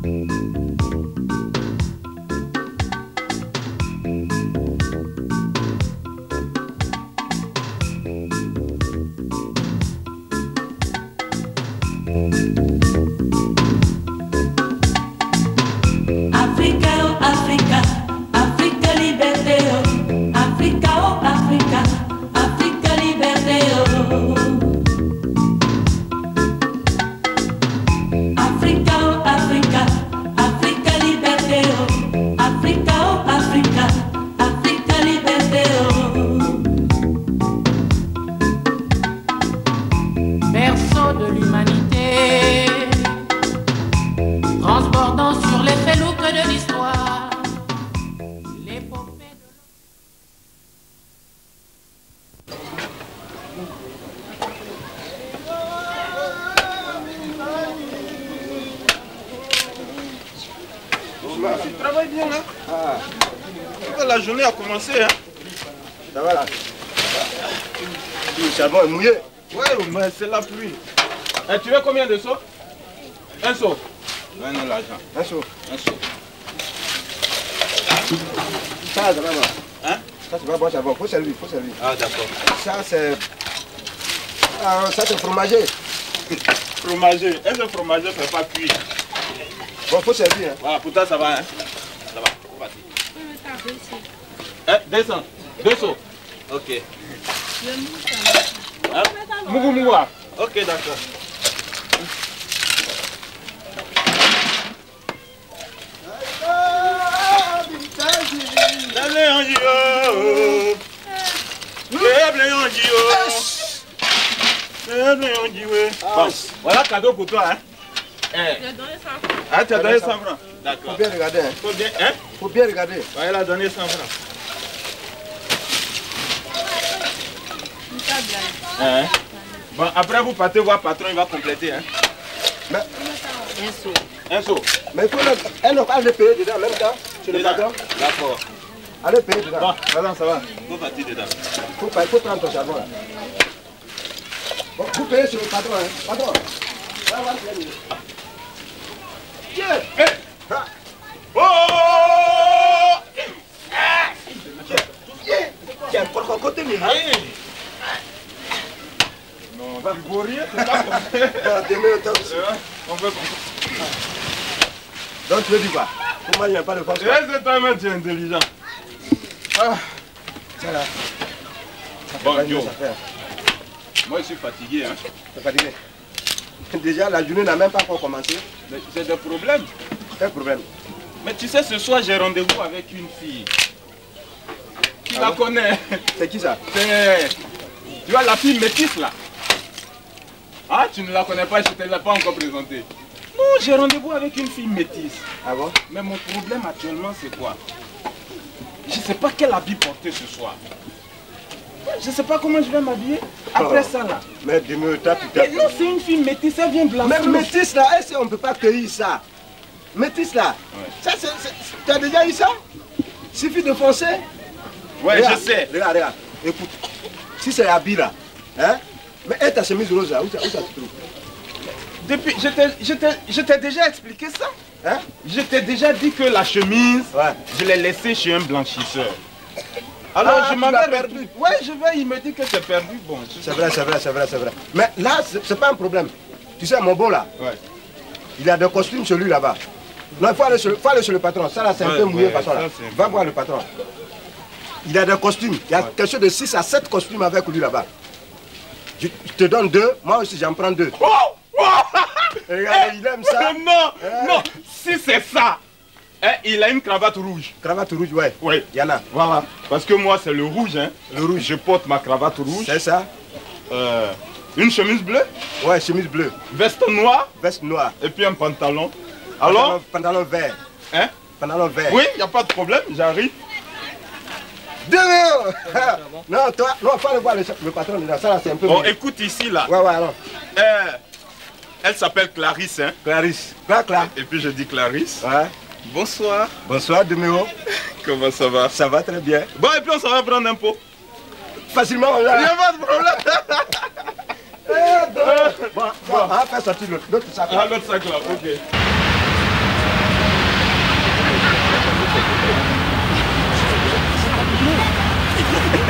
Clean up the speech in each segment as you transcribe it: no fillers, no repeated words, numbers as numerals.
Tu travailles bien là. La journée a commencé. Hein. Ça va là. Le charbon est mouillé. Oui, mais c'est la pluie. Et tu veux combien de seaux? Un seau. Donne-nous l'argent. Un seau. Un seau. Ça va voir. Hein? Ça c'est pas bon charbon. Faut servir, faut servir. Ah d'accord. Ça c'est... ça c'est fromager. Fromager. Est-ce que le fromager ne fait pas cuire? Bon, faut servir. Hein. Voilà, pour toi ça va. Hein? Ça va. Hein? Descends. Deux seaux. Ok. Hein? Mougou moua. Ok, d'accord. Bon, voilà cadeau pour toi. Hein? Tu as donné 100 francs. Ah, tu as donné 100 francs. D'accord. Faut bien regarder. Hein. Faut bien, hein? Faut bien regarder. Ouais, elle a donné 100 francs. Hein? Bon, après vous partez voir patron, il va compléter. Hein? Mais... Un seau. Un seau. Mais il faut elle n'a pas à payer dedans en même temps. Sur le patron. D'accord. Allez payer dedans. Bon, voilà, ça va. Faut partir dedans. Faut prendre ton charbon là. Bon, vous payez sur le patron. Hein. Patron. Là, on va se faire. Tiens. Oh! Tiens, pour côté lui. Non, tu ne rien, c'est pas comme on veut donc tu veux dire quoi? Comment il n'y a pas de force? c'est toi même, tu es intelligent. Ah. Ça là. Bon, yo. Moi je suis fatigué. Hein. Tu es fatigué? Déjà la journée n'a même pas encore commencé. J'ai des problèmes. Quel problème? Mais tu sais, ce soir j'ai rendez-vous avec une fille. Tu la connais? C'est qui ça? C'est... Tu vois la fille métisse là? Ah, tu ne la connais pas, je ne te l'ai pas encore présentée. Non, j'ai rendez-vous avec une fille métisse. Ah bon? Mais mon problème actuellement c'est quoi? Je ne sais pas quel habit porter ce soir. Je ne sais pas comment je vais m'habiller après ça là. Mais dis-moi, non, c'est une fille métisse, elle vient blanchir. Mais métisse là, est-ce qu'on ne peut pas cueillir ça? Métisse là. Ouais. Ça, tu as déjà eu ça? Il suffit de foncer. Ouais, regarde, je sais. Regarde, regarde. Écoute, si c'est habit là, hein? Mais et ta chemise rose là, où ça se trouve? Depuis, je t'ai déjà expliqué ça. Hein? Je t'ai déjà dit que la chemise, ouais. Je l'ai laissée chez un blanchisseur. Alors je m'avais perdu. Ouais, je vais, il me dit que c'est perdu. Bon, c'est vrai, c'est vrai, c'est vrai, c'est vrai. Mais là, c'est pas un problème. Tu sais, mon beau là, ouais. Il a des costumes chez lui là-bas. Non, il faut aller sur le patron. Ça là, c'est un peu mouillé façon là. Va voir le patron. Il a des costumes. Il y a quelque chose de 6 à 7 costumes avec lui là-bas. Je te donne 2, moi aussi j'en prends 2. Oh, oh. Regarde, il aime ça. Non, non, si c'est ça, il a une cravate rouge. Cravate rouge, ouais. Oui. Il y en a. Voilà. Parce que moi c'est le rouge. Hein. Le rouge. Je porte ma cravate rouge. C'est ça. Une chemise bleue. Ouais, chemise bleue. Veste noire. Veste noire. Et puis un pantalon. Alors pantalon vert. Hein? Pantalon vert. Oui, il n'y a pas de problème, j'arrive. Non, toi, non, il faut aller voir le patron dedans. Ça là, c'est un peu. Bon, écoute ici là. Ouais, ouais, alors. Elle s'appelle Clarisse, hein. Clarisse. Claire. Et puis je dis Clarisse. Ouais. Bonsoir. Bonsoir, Deméo. Comment ça va? Ça va très bien. Bon, et puis on s'en va prendre un pot. Facilement, là. Il n'y a pas de problème. Bon, on va faire sortir l'autre sac là. Ah, l'autre sac là, ok.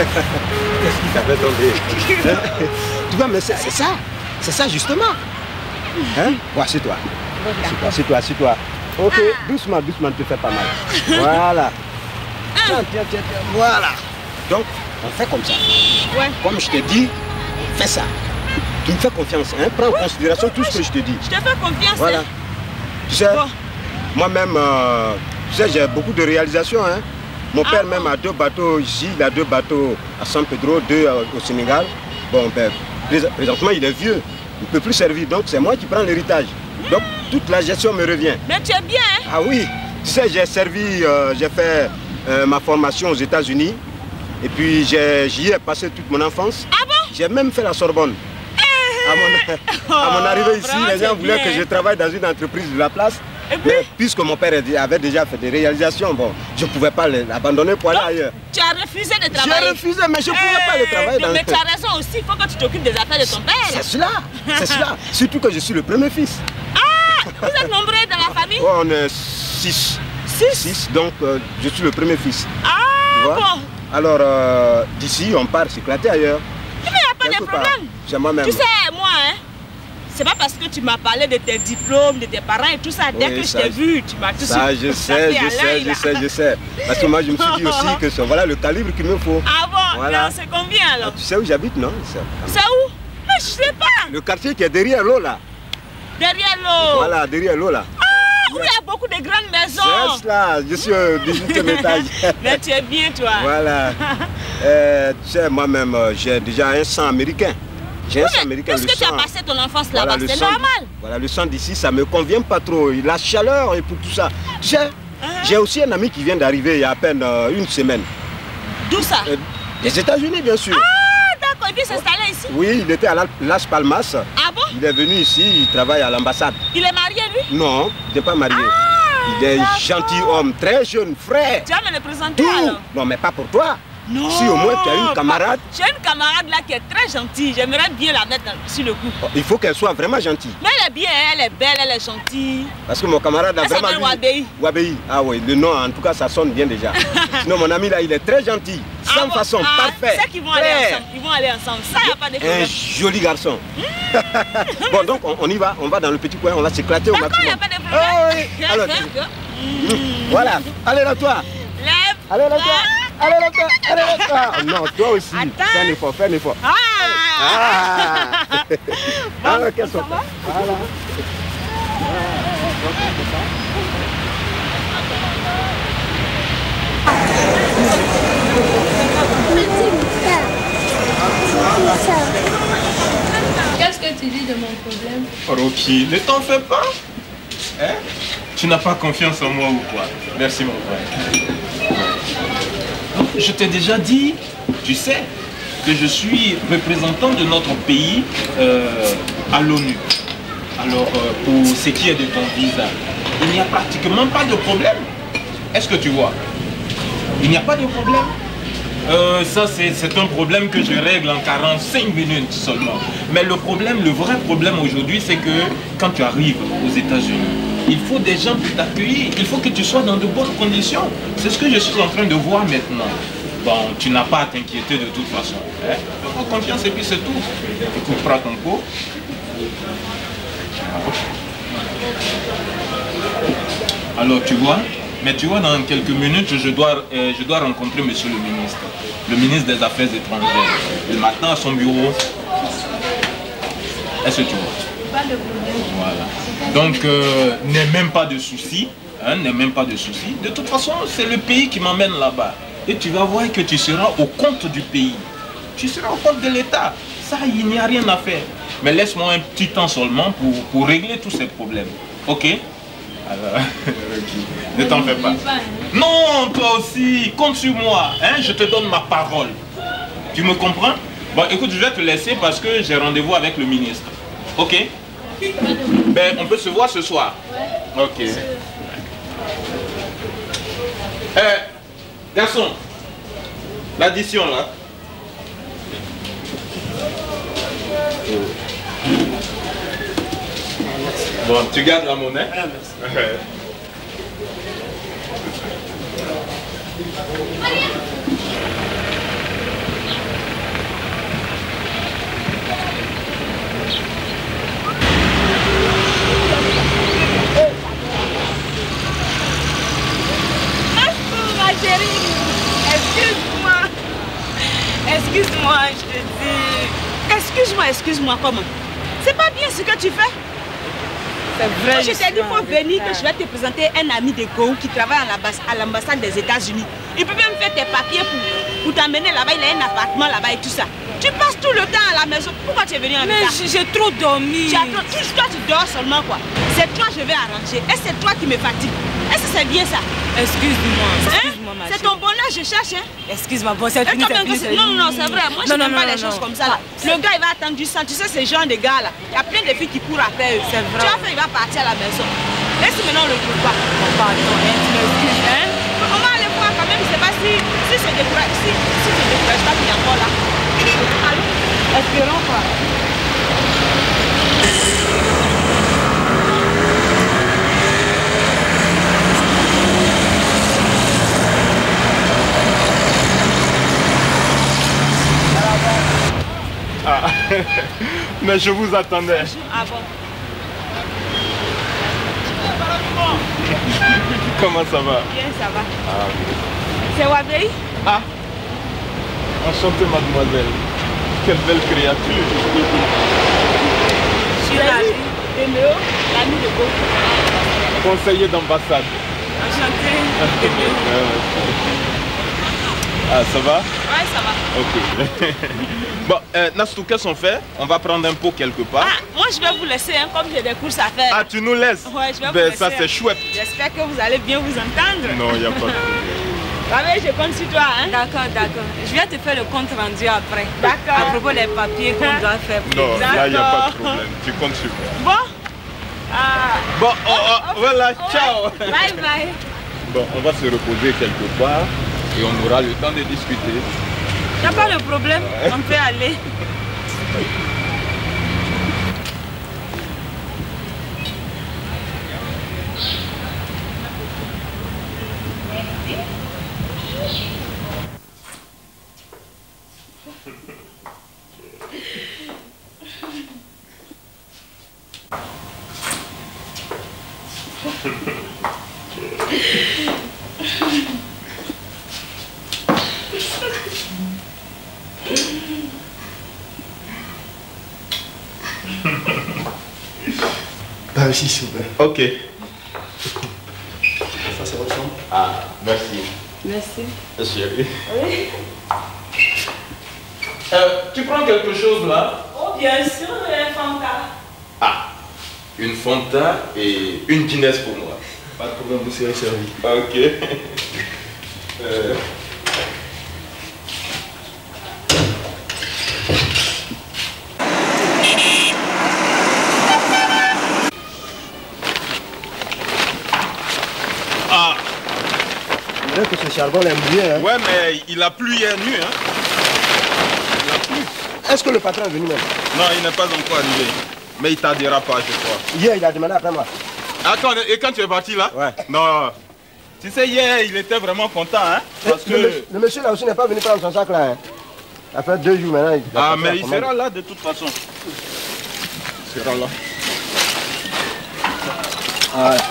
Qu'est-ce qui t'a fait tomber? Tu vois, mais c'est ça justement. Hein? Bon, assieds-toi. Assieds-toi. Ok, doucement, ne te fais pas mal. Voilà. Tiens. Voilà. Donc, on fait comme ça. Ouais. Comme je t'ai dit, fais ça. Tu me fais confiance, hein? Prends en considération tout ce que je te dis. Je te fais confiance. Voilà. Hein? Tu sais, moi-même, tu sais, j'ai beaucoup de réalisations. Hein? Mon père même a 2 bateaux ici, il a 2 bateaux à San Pedro, 2 au Sénégal. Bon, ben, présentement, il est vieux. Il ne peut plus servir, donc c'est moi qui prends l'héritage. Donc, toute la gestion me revient. Mais tu es bien, hein? Ah oui, tu sais, j'ai servi, j'ai fait ma formation aux États-Unis. Et puis, j'y ai passé toute mon enfance. Ah bon? J'ai même fait la Sorbonne. À mon arrivée ici, les gens voulaient que je travaille dans une entreprise de la place. Mais puisque mon père avait déjà fait des réalisations, bon, je ne pouvais pas l'abandonner pour aller ailleurs. Tu as refusé de travailler? J'ai refusé, mais je ne pouvais pas le travailler. Mais tu as raison aussi, il faut que tu t'occupes des affaires de ton père. C'est cela. Surtout que je suis le premier fils. Ah, vous êtes nombreux dans la famille? Oh, on est 6. 6, donc je suis le premier fils. Ah, bon. Alors, d'ici, on part s'éclater ailleurs. Mais il n'y a pas de problème. C'est moi-même. Tu sais, moi, hein, c'est pas parce que tu m'as parlé de tes diplômes, de tes parents et tout ça. Dès que je t'ai vu, tu m'as tout ça, je sais. Parce que moi, je me suis dit aussi que voilà le calibre qu'il me faut. Ah bon? Voilà. C'est combien alors? Tu sais où j'habite, non? C'est où? Mais je sais pas. Le quartier qui est derrière l'eau, là. Derrière l'eau? Voilà, derrière l'eau, là. Où il y a beaucoup de grandes maisons. C'est cela, je suis au 18e étage. Mais tu es bien, toi. Voilà. Tu sais, moi-même, j'ai déjà un sang américain. J'ai un sang américain. Est-ce que tu as passé ton enfance là-bas? C'est normal. Voilà, le sang d'ici, ça ne me convient pas trop. La chaleur et pour tout ça. Tu sais, j'ai aussi un ami qui vient d'arriver il y a à peine 1 semaine. D'où ça? Des États-Unis, bien sûr. Ah, d'accord. Il vient s'installer ici? Oui, il était à Las Palmas. Ah bon? Il est venu ici, il travaille à l'ambassade. Il est marié, lui? Non, il n'est pas marié. Il est un gentil homme, très jeune, frais. Tu vas me le présenter alors? Non, mais pas pour toi. Non. Si au moins tu as une camarade. J'ai une camarade là qui est très gentille. J'aimerais bien la mettre sur le coup. Il faut qu'elle soit vraiment gentille. Mais elle est bien, elle est belle, elle est gentille. Parce que mon camarade a vraiment... Wabei. Wabei. Ah oui, le nom en tout cas ça sonne bien déjà. Sinon mon ami là il est très gentil. Sans façon, parfait. C'est qu'ils vont aller ensemble. Ils vont aller ensemble. Ça, il n'y a pas de problème. Un joli garçon. Bon donc on y va, on va dans le petit coin, on va s'éclater au maximum. D'accord, il n'y a pas de problème. Alors, voilà, allez là toi. Lève. Allez là toi. Allez là toi. Non, toi aussi. Fais un effort. Alors qu'est-ce qu'on fait? Voilà. Qu'est-ce que tu dis de mon problème? Rocky, ne t'en fais pas. Hein? Tu n'as pas confiance en moi ou quoi? Merci mon frère. Je t'ai déjà dit, tu sais, que je suis représentant de notre pays à l'ONU. Alors, pour ce qui est de ton visa, il n'y a pratiquement pas de problème. Est-ce que tu vois? Il n'y a pas de problème. Ça, c'est un problème que je règle en 45 minutes seulement. Mais le problème, le vrai problème aujourd'hui, c'est que quand tu arrives aux États-Unis, il faut des gens pour t'accueillir. Il faut que tu sois dans de bonnes conditions. C'est ce que je suis en train de voir maintenant. Bon, tu n'as pas à t'inquiéter de toute façon. Hein? Fais confiance et puis c'est tout. Écoute, prends ton pot. Alors, tu vois, mais tu vois, dans quelques minutes, je dois rencontrer monsieur le ministre des Affaires étrangères. Le matin à son bureau. Est-ce que tu vois? Pas de problème. Voilà. Donc, n'aie même pas de soucis. Hein, n'aie même pas de soucis. De toute façon, c'est le pays qui m'emmène là-bas. Et tu vas voir que tu seras au compte du pays. Tu seras au compte de l'État. Ça, il n'y a rien à faire. Mais laisse-moi un petit temps seulement pour régler tous ces problèmes. Ok? Alors, ne t'en fais pas. Non, toi aussi, compte sur moi. Hein? Je te donne ma parole. Tu me comprends? Bon, écoute, je vais te laisser parce que j'ai rendez-vous avec le ministre. Ok? Ben, on peut se voir ce soir. Ouais. Ok. Garçon, l'addition là. Bon, tu gardes la monnaie? Ah, merci. excuse-moi, comment? C'est pas bien ce que tu fais. C'est vrai. Je t'ai dit, il faut venir que je vais te présenter un ami de Gou qui travaille à l'ambassade des États-Unis. Il peut même faire tes papiers pour t'amener là-bas. Il a un appartement là-bas et tout ça. Tu passes tout le temps à la maison. Pourquoi tu es venu en retard? Mais j'ai trop dormi. Toi, tu dors seulement quoi. C'est toi que je vais arranger. Et c'est toi qui me fatigue. Est-ce que c'est bien ça? Excuse-moi. Excuse-moi, ma chérie. C'est ton bonheur, je cherche. Hein? Excuse-moi, bon, c'est fini. Non, c'est vrai. Moi, je n'aime pas les choses comme ça. Là. Le gars, il va attendre du sang. Tu sais, ces genre de gars là. Il y a plein de filles qui courent après eux. C'est vrai. Tu vas faire, il va partir à la maison. Laisse maintenant le trouve pas. Pardon, tu m'excuses, hein? On va aller voir quand même. Je ne sais pas si c'est découragé. Si c'est découragé, pas qu'il y a encore là. Allô? Espérons pas. Ah, mais je vous attendais. Ah bon? Comment ça va? Bien, ça va. Ah, c'est Wabei? Ah, enchantée mademoiselle. Quelle belle créature. Je suis l'ami de Léo, l'ami de Gou. Conseiller d'ambassade. Enchanté. Ah, ça va? Ouais, ça va. Ok. Bon, Nastou, qu'est-ce qu'on fait? On va prendre un pot quelque part. Ah, moi je vais vous laisser, hein, comme j'ai des courses à faire. Ah, tu nous laisses? Ouais, je vais vous ben, laisser. ça, c'est chouette. J'espère que vous allez bien vous entendre. Non, il n'y a pas de problème. Wabei, je compte sur toi. Hein? D'accord. Je viens te faire le compte rendu après. D'accord. À propos des papiers qu'on doit faire. Non, là, il n'y a pas de problème. Tu comptes sur moi. Bon. Bon, voilà, ciao. Bye bye. Bon, on va se reposer quelque part et on aura le temps de discuter. Il n'y a pas de problème, on peut aller. Bah aussi, s'il vous plaît. Ok. Ça, c'est votre chambre. Ah, merci. Merci. Chérie. Oui. Tu prends quelque chose là? Oh, bien sûr, un Fanta. Ah, une Fanta et une Guinness pour moi. Pas de problème, vous serez servi. Ok. Ah. Il dirait que ce charbon l'aime bien. Hein? Ouais, mais il a plu hier nuit. Hein. Il a plu. Est-ce que le patron est venu même? Non, il n'est pas encore arrivé. Mais il t'aidera pas, je crois. Hier, il a demandé après moi. Attends, et quand tu es parti là? Ouais. Non. Tu sais, hier, il était vraiment content, hein? Parce que... Le monsieur là aussi n'est pas venu prendre son sac là. Hein? Ça fait 2 jours maintenant. Ah, mais il sera là de toute façon. Il sera là. Ah ouais.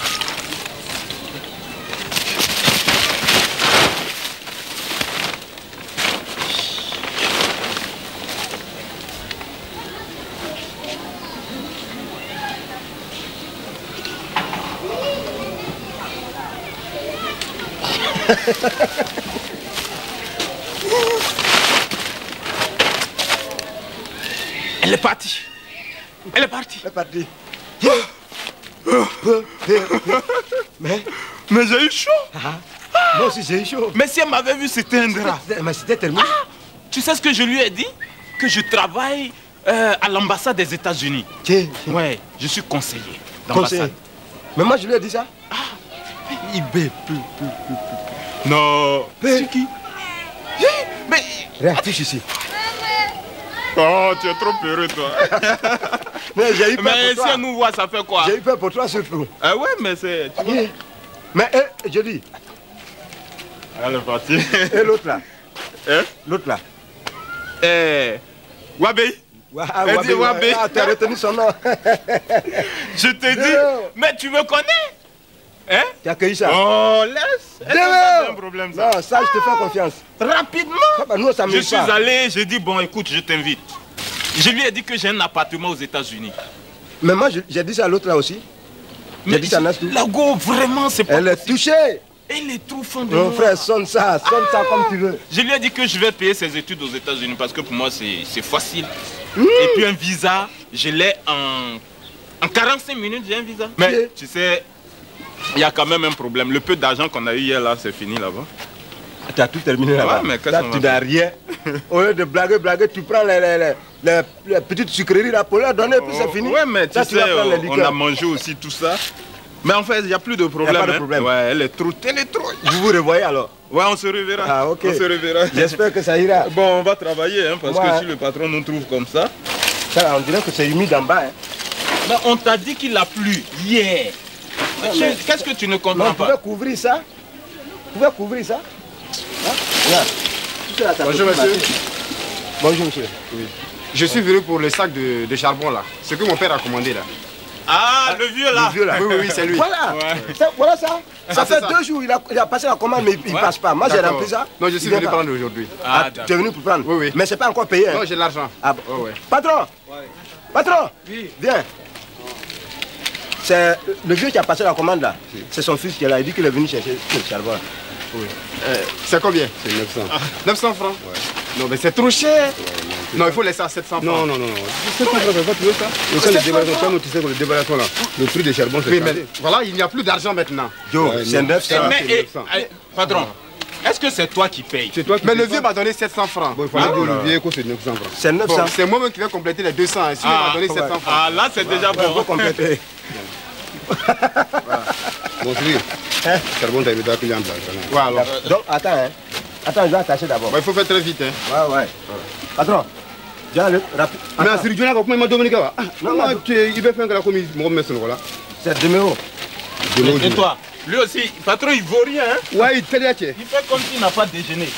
Elle est partie. Elle est partie. Elle est partie. Mais j'ai eu chaud. Moi aussi j'ai eu chaud. Mais si elle m'avait vu s'éteindre. Mais c'était tellement... Tu sais ce que je lui ai dit? Que je travaille à l'ambassade des États-Unis. Ouais, je suis conseiller d'ambassade. Mais moi je lui ai dit ça. Il bé. Non. C'est qui? Mais... Réactif ici. Oh, tu es trop peureux, toi. Mais j'ai eu peur mais pour toi. si elle nous voit, ça fait quoi? J'ai eu peur pour toi surtout. Ah ouais, mais c'est... Tu vois? Mais je dis. Elle est partie. Et l'autre là? Hein? L'autre là? Wabei. Elle dit Wabei. Ah, tu as retenu son nom. Je te dis, mais tu me connais? Hein? Tu as accueilli ça? Oh, laisse. Est-ce que c'est un problème ça? Non, ça je te fais confiance. Rapidement. Nous, ça je suis allé, j'ai dit bon écoute, je t'invite. Je lui ai dit que j'ai un appartement aux États-Unis. Mais moi, j'ai dit ça à l'autre là aussi. J'ai dit ça à Nastou. La go, vraiment, c'est pas Elle est touchée. Elle est trop fan de Mon moi. frère, sonne ça comme tu veux. Je lui ai dit que je vais payer ses études aux États-Unis parce que pour moi, c'est facile. Et puis un visa, je l'ai en 45 minutes, j'ai un visa. Mais tu sais, il y a quand même un problème. Le peu d'argent qu'on a eu hier, là, c'est fini là-bas. Tu as tout terminé là-bas. Ouais, mais là, tu n'as rien. Au lieu de blaguer, tu prends les petites sucreries là pour leur donner, puis c'est fini. Ouais, mais tu là, sais, on a mangé aussi tout ça. Mais en fait, il n'y a plus de problème. Il n'y a pas de problème. Ouais, elle est trop. Vous vous revoyez alors? Ouais, on se reverra. Ah, ok. On se reverra. J'espère que ça ira. Bon, on va travailler, hein, parce que si le patron nous trouve comme ça... Ça, on dirait que c'est humide en bas. Hein. Mais on t'a dit qu'il a plu hier. Qu'est-ce que tu ne comprends pas? Vous pouvez couvrir ça? Vous pouvez couvrir ça? Hein? Regarde. Bonjour monsieur. Bonjour monsieur. Oui. Je suis venu pour le sac de charbon là. Ce que mon père a commandé là. Ah, le vieux là. Le vieux là. Oui, c'est lui. Voilà. Ouais. Voilà ça. Ça fait ça. 2 jours, il a passé la commande, mais il ne passe pas. Moi, j'ai rempli ça. Non, je suis venu prendre aujourd'hui. Ah, tu es venu pour prendre? Oui, oui. Mais c'est pas encore payé. Hein? Non, j'ai l'argent. Ah, ouais. Patron. Patron. Oui. Viens. C'est le vieux qui a passé la commande là. C'est son fils qui est là. Il dit qu'il est venu chercher le charbon. Oui. C'est combien? C'est 900. 900 francs? Ouais. Non, mais c'est trop cher. Non, il faut laisser à 700 francs. Non. 700 francs, c'est pas tu veux ça? Le débarrassement, tu sais que le débarrassement là, le prix des charbons, c'est mais voilà, il n'y a plus d'argent maintenant. C'est 900. Mais, patron, est-ce que c'est toi qui payes? C'est toi qui Mais le vieux m'a donné 700 francs. Bon, il fallait dire au vieux que c'est 900 francs. C'est 900. Bon, c'est moi-même qui vais compléter les 200. Et sinon, il m'a donné 700 francs. Ah, là, c'est déjà bon. Faut compléter. Bon, Cyril, le charbon, tu as évité à client blanc. Voilà. Donc, attends, hein. Attends, je vais attacher d'abord. Il faut faire très vite. Hein. Ouais. Patron, viens le rapide. Mais à Cyril, tu n'as pas comment Dominique va? Non, il va faire que la commise, mon messe, là. C'est 2 euros. Et toi? Lui aussi, patron, il vaut rien. Hein? Ouais, il fait des Il fait comme s'il n'a pas déjeuné.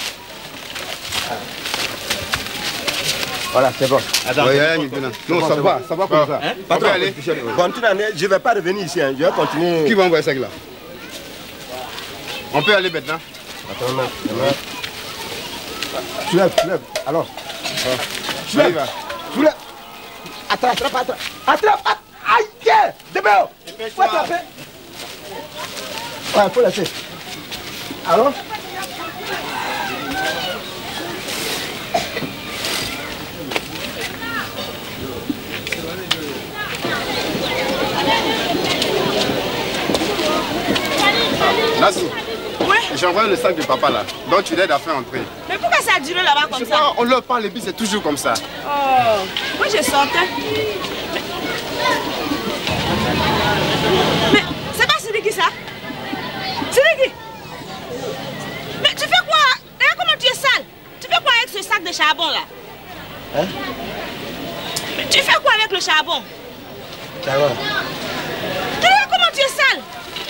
Voilà, c'est bon. Attends, non, ça va comme ça. Hein? Patron, allez. Continue, je ne vais pas revenir ici. Hein. Je vais continuer. Qui va envoyer ça là? On peut aller maintenant. Attends, non. Tu lèves. Alors. Tu lèves. Attrape. Aïe! Débeo! Faut attraper. Ouais, faut laisser. Alors? Nassou. Ouais. J'ai envoyé le sac de papa là. Donc tu l'aides à faire entrer. Mais pourquoi ça a duré là-bas comme Je sais ça? pas, on leur parle et puis c'est toujours comme ça. Oh, moi je sortais. Mais c'est pas Sidiki ça? Sidiki! Mais tu fais quoi? Regarde comment tu es sale. Tu fais quoi avec ce sac de charbon là? Hein? Mais tu fais quoi avec le charbon? Ça va. Tu regardes comment tu es sale.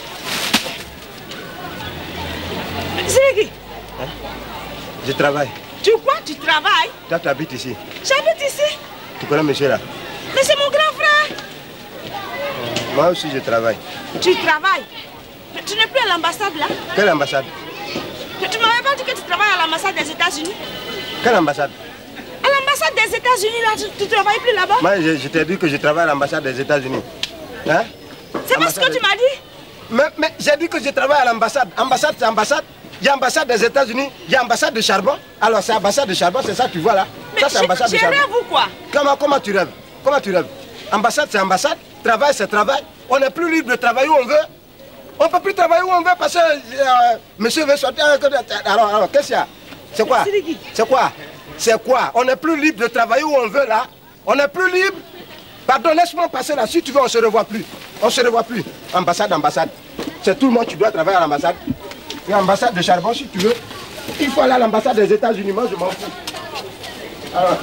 Sidiki! Hein? Je travaille. Tu quoi? Tu travailles? Toi, tu habites ici. J'habite ici. Tu connais monsieur là? Mais c'est mon grand frère. Moi aussi, je travaille. Tu travailles? Mais tu n'es plus à l'ambassade là? Quelle ambassade? Mais tu m'avais pas dit que tu travailles à l'ambassade des États-Unis? Quelle ambassade? À l'ambassade des États-Unis là, tu ne travailles plus là-bas? Moi, je t'ai dit que je travaille à l'ambassade des États-Unis. Hein? C'est pas ce que tu m'as dit? Mais j'ai dit que je travaille à l'ambassade. Ambassade, c'est ambassade. Il y a ambassade des États-Unis, il y a ambassade de charbon. Alors, c'est ambassade de charbon, c'est ça que tu vois là? Mais Ça, c'est ambassade de tu charbon. rêves ou quoi? Comment tu rêves? Comment tu rêves? Ambassade, c'est ambassade. Travail, c'est travail. On n'est plus libre de travailler où on veut. On ne peut plus travailler où on veut parce que monsieur veut sortir. Alors qu'est-ce qu'il y a? C'est quoi? C'est quoi? On n'est plus libre de travailler où on veut là. On n'est plus libre. Pardon, laisse-moi passer là. Si tu veux, on ne se revoit plus. On ne se revoit plus. Ambassade. C'est tout le monde qui doit travailler à l'ambassade. Et ambassade de charbon, si tu veux. Il faut aller à l'ambassade des États-Unis. Moi, je m'en fous. Alors.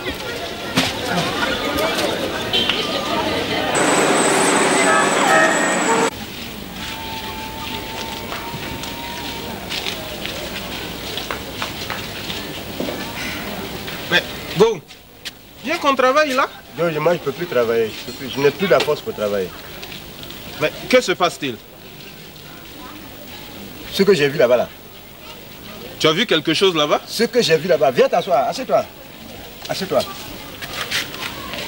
Mais, bon, viens qu'on travaille là. Non, moi, je ne peux plus travailler. Je n'ai plus la force pour travailler. Mais que se passe-t-il? Ce que j'ai vu là-bas, là. Tu as vu quelque chose là-bas? Ce que j'ai vu là-bas. Viens t'asseoir. Assieds-toi. Assieds-toi.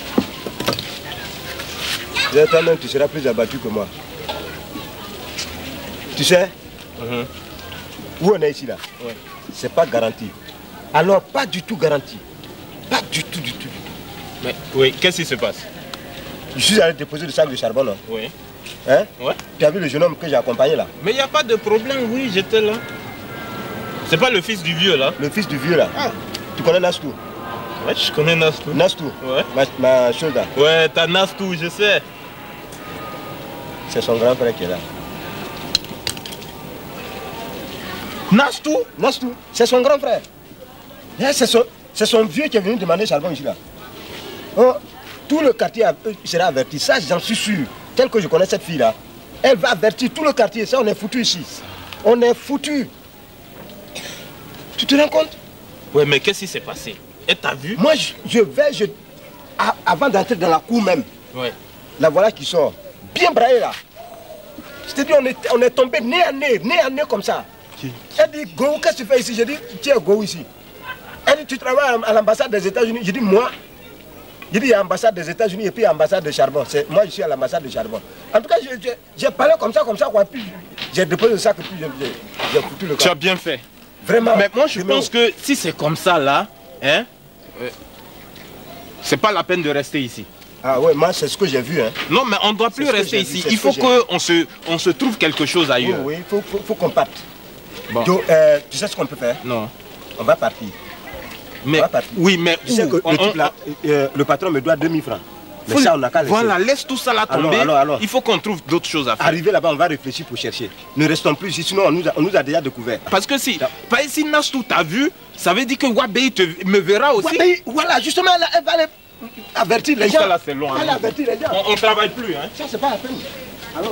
Toi-même, tu seras plus abattu que moi. Tu sais, où on est ici là, c'est pas garanti. Alors, pas du tout garanti. Pas du tout. Mais oui, qu'est-ce qui se passe? Je suis allé déposer le sac de charbon, non? Oui. Hein? Ouais. Tu as vu le jeune homme que j'ai accompagné là? Mais il n'y a pas de problème, oui, j'étais là. C'est pas le fils du vieux là? Le fils du vieux là. Ah. Tu connais Nastou? Ouais, je connais Nastou. Nastou? Ouais. Ma chose là. Ouais, t'as Nastou, je sais. C'est son grand frère qui est là. Nastou? Nastou, c'est son grand frère. C'est son vieux qui est venu demander charbon ici là. Oh, tout le quartier sera averti, ça j'en suis sûr. Tel que je connais cette fille là, elle va avertir tout le quartier, ça on est foutu ici. On est foutu. Tu te rends compte? Ouais, mais qu'est-ce qui s'est passé? Et t'as vu? Moi avant d'entrer dans la cour même, ouais. La voilà qui sort, bien braillée là. Je te dis, on est tombé nez à nez comme ça. Elle dit, Go, qu'est-ce que tu fais ici? J'ai dit, tiens, Go ici. Elle dit, tu travailles à l'ambassade des États-Unis? J'ai dit, moi. J'ai dit, il y a l'ambassade des États-Unis et puis l'ambassade de charbon. Moi, je suis à l'ambassade de charbon. En tout cas, j'ai parlé comme ça, quoi. Puis j'ai déposé le sac et puis j'ai foutu le camp. Tu as bien fait. Vraiment. Mais moi, je pense que si c'est comme ça, là, hein, c'est pas la peine de rester ici. Ah ouais, moi, c'est ce que j'ai vu. Hein. Non, mais on ne doit plus rester ici. Il faut qu'on se trouve quelque chose ailleurs. Oui, il faut qu'on parte. Bon. Donc, tu sais ce qu'on peut faire? Non. On va partir. Mais, oui, mais tu sais que le type là, le patron me doit 2000 francs. Mais ça, on n'a qu'à laisser. Voilà, laisse tout ça là tomber. Alors. Il faut qu'on trouve d'autres choses à faire. Arrivé là-bas, on va réfléchir pour chercher. Ne restons plus ici, sinon on nous a déjà découvert. Parce que si Nastou t'a vu, ça veut dire que Wabei me verra aussi. Wabei, voilà, justement, là, elle va aller avertir les gens. Ça là, c'est long. Elle va avertir les gens. On ne travaille plus. Hein. Ça, c'est pas la peine. Alors.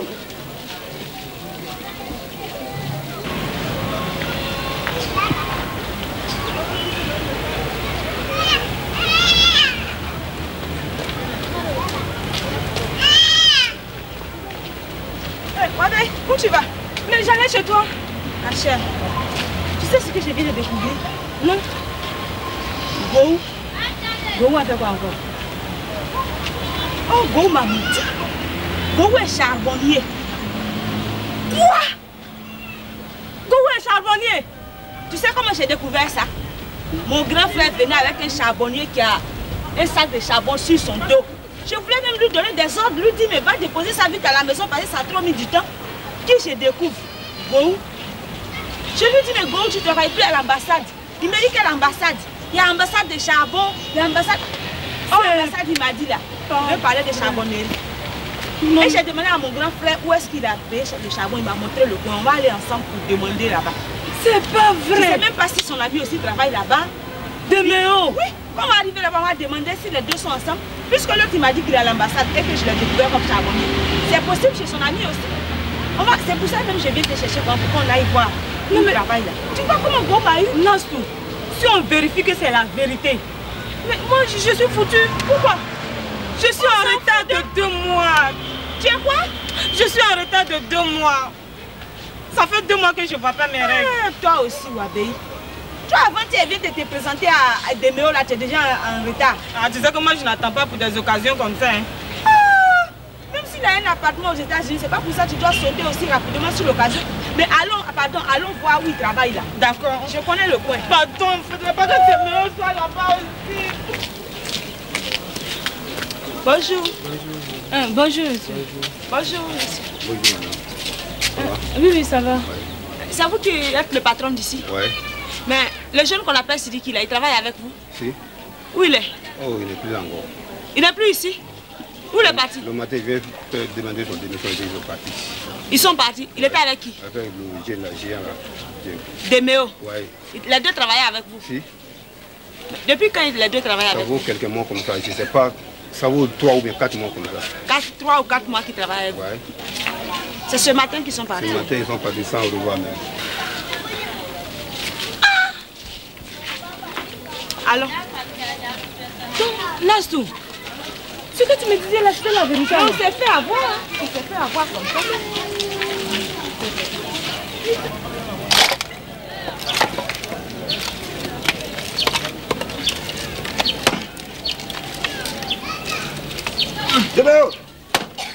Wabei, où tu vas? Mais j'allais chez toi. Ma chère, tu sais ce que je viens de découvrir? Non. Go a fait quoi encore? Oh, Go m'a dit. Go est charbonnier. Quoi? Go est charbonnier. Tu sais comment j'ai découvert ça? Mon grand frère venait avec un charbonnier qui a un sac de charbon sur son dos. Je voulais même lui donner des ordres, lui dire mais va déposer sa vite à la maison parce que ça a trop mis du temps. Qui je découvre? Go. Je lui dis mais Go, tu ne travailles plus à l'ambassade. Il me dit quelle ambassade? Il y a l'ambassade de charbon, l'ambassade... Oh, l'ambassade il m'a dit là, il veut parler de charbonnerie. Et j'ai demandé à mon grand frère où est-ce qu'il a payé le charbon, il m'a montré le coin. On va aller ensemble pour demander là-bas. C'est pas vrai. Je ne sais même pas si son ami aussi travaille là-bas. Deméo? Oui. Quand on va arriver là-bas, on va demander si les deux sont ensemble. Puisque l'autre il m'a dit qu'il est à l'ambassade et que je l'ai découvert comme charbonnier. C'est possible chez son ami aussi. C'est pour ça même que je viens te chercher pour qu'on aille voir. Non mais travail là. Tu vois comment Go m'a eu? Nastou. Si on vérifie que c'est la vérité. Mais moi je suis foutue. Pourquoi? Je suis en retard de 2 mois. Tu es quoi? Je suis en retard de 2 mois. Ça fait 2 mois que je ne vois pas mes règles. Toi aussi, Wabei. Toi, avant, tu viens de te présenter à Deméo, là, tu es déjà en retard. Ah, tu sais que moi, je n'attends pas pour des occasions comme ça. Hein. Ah, même s'il a un appartement aux États-Unis, c'est pas pour ça que tu dois sauter aussi rapidement sur l'occasion. Mais allons voir où il travaille là. D'accord. Je connais le coin. Pardon, il ne faudrait pas que Deméo soit là-bas aussi. Bonjour. Bonjour. Bonjour, monsieur. Bonjour, monsieur. Bonjour, madame. Ça va? Oui, ça va. Ouais. C'est vous qui êtes le patron d'ici? Oui. Mais le jeune qu'on appelle Sidiki, il travaille avec vous? Si. Où il est? Oh, il n'est plus encore. Il n'est plus ici? Où il est parti? Le matin, je viens te demander son démission et ils sont partis. Ils sont partis? Il était avec qui? Avec le géant là. Deméo? Oui. Les deux travaillaient avec vous? Si. Depuis quand les deux travaillaient avec vous? Ça vaut quelques mois comme ça, je ne sais pas. Ça vaut 3 ou bien 4 mois comme ça. 3 ou 4 mois qu'ils travaillent avec vous? Oui. C'est ce matin qu'ils sont partis? Ce matin, ils sont partis sans au revoir même. Alors? Donc, Nastou, ce que tu me disais là, c'était la vérité. On s'est fait avoir, hein? On s'est fait avoir comme ça. Deméo!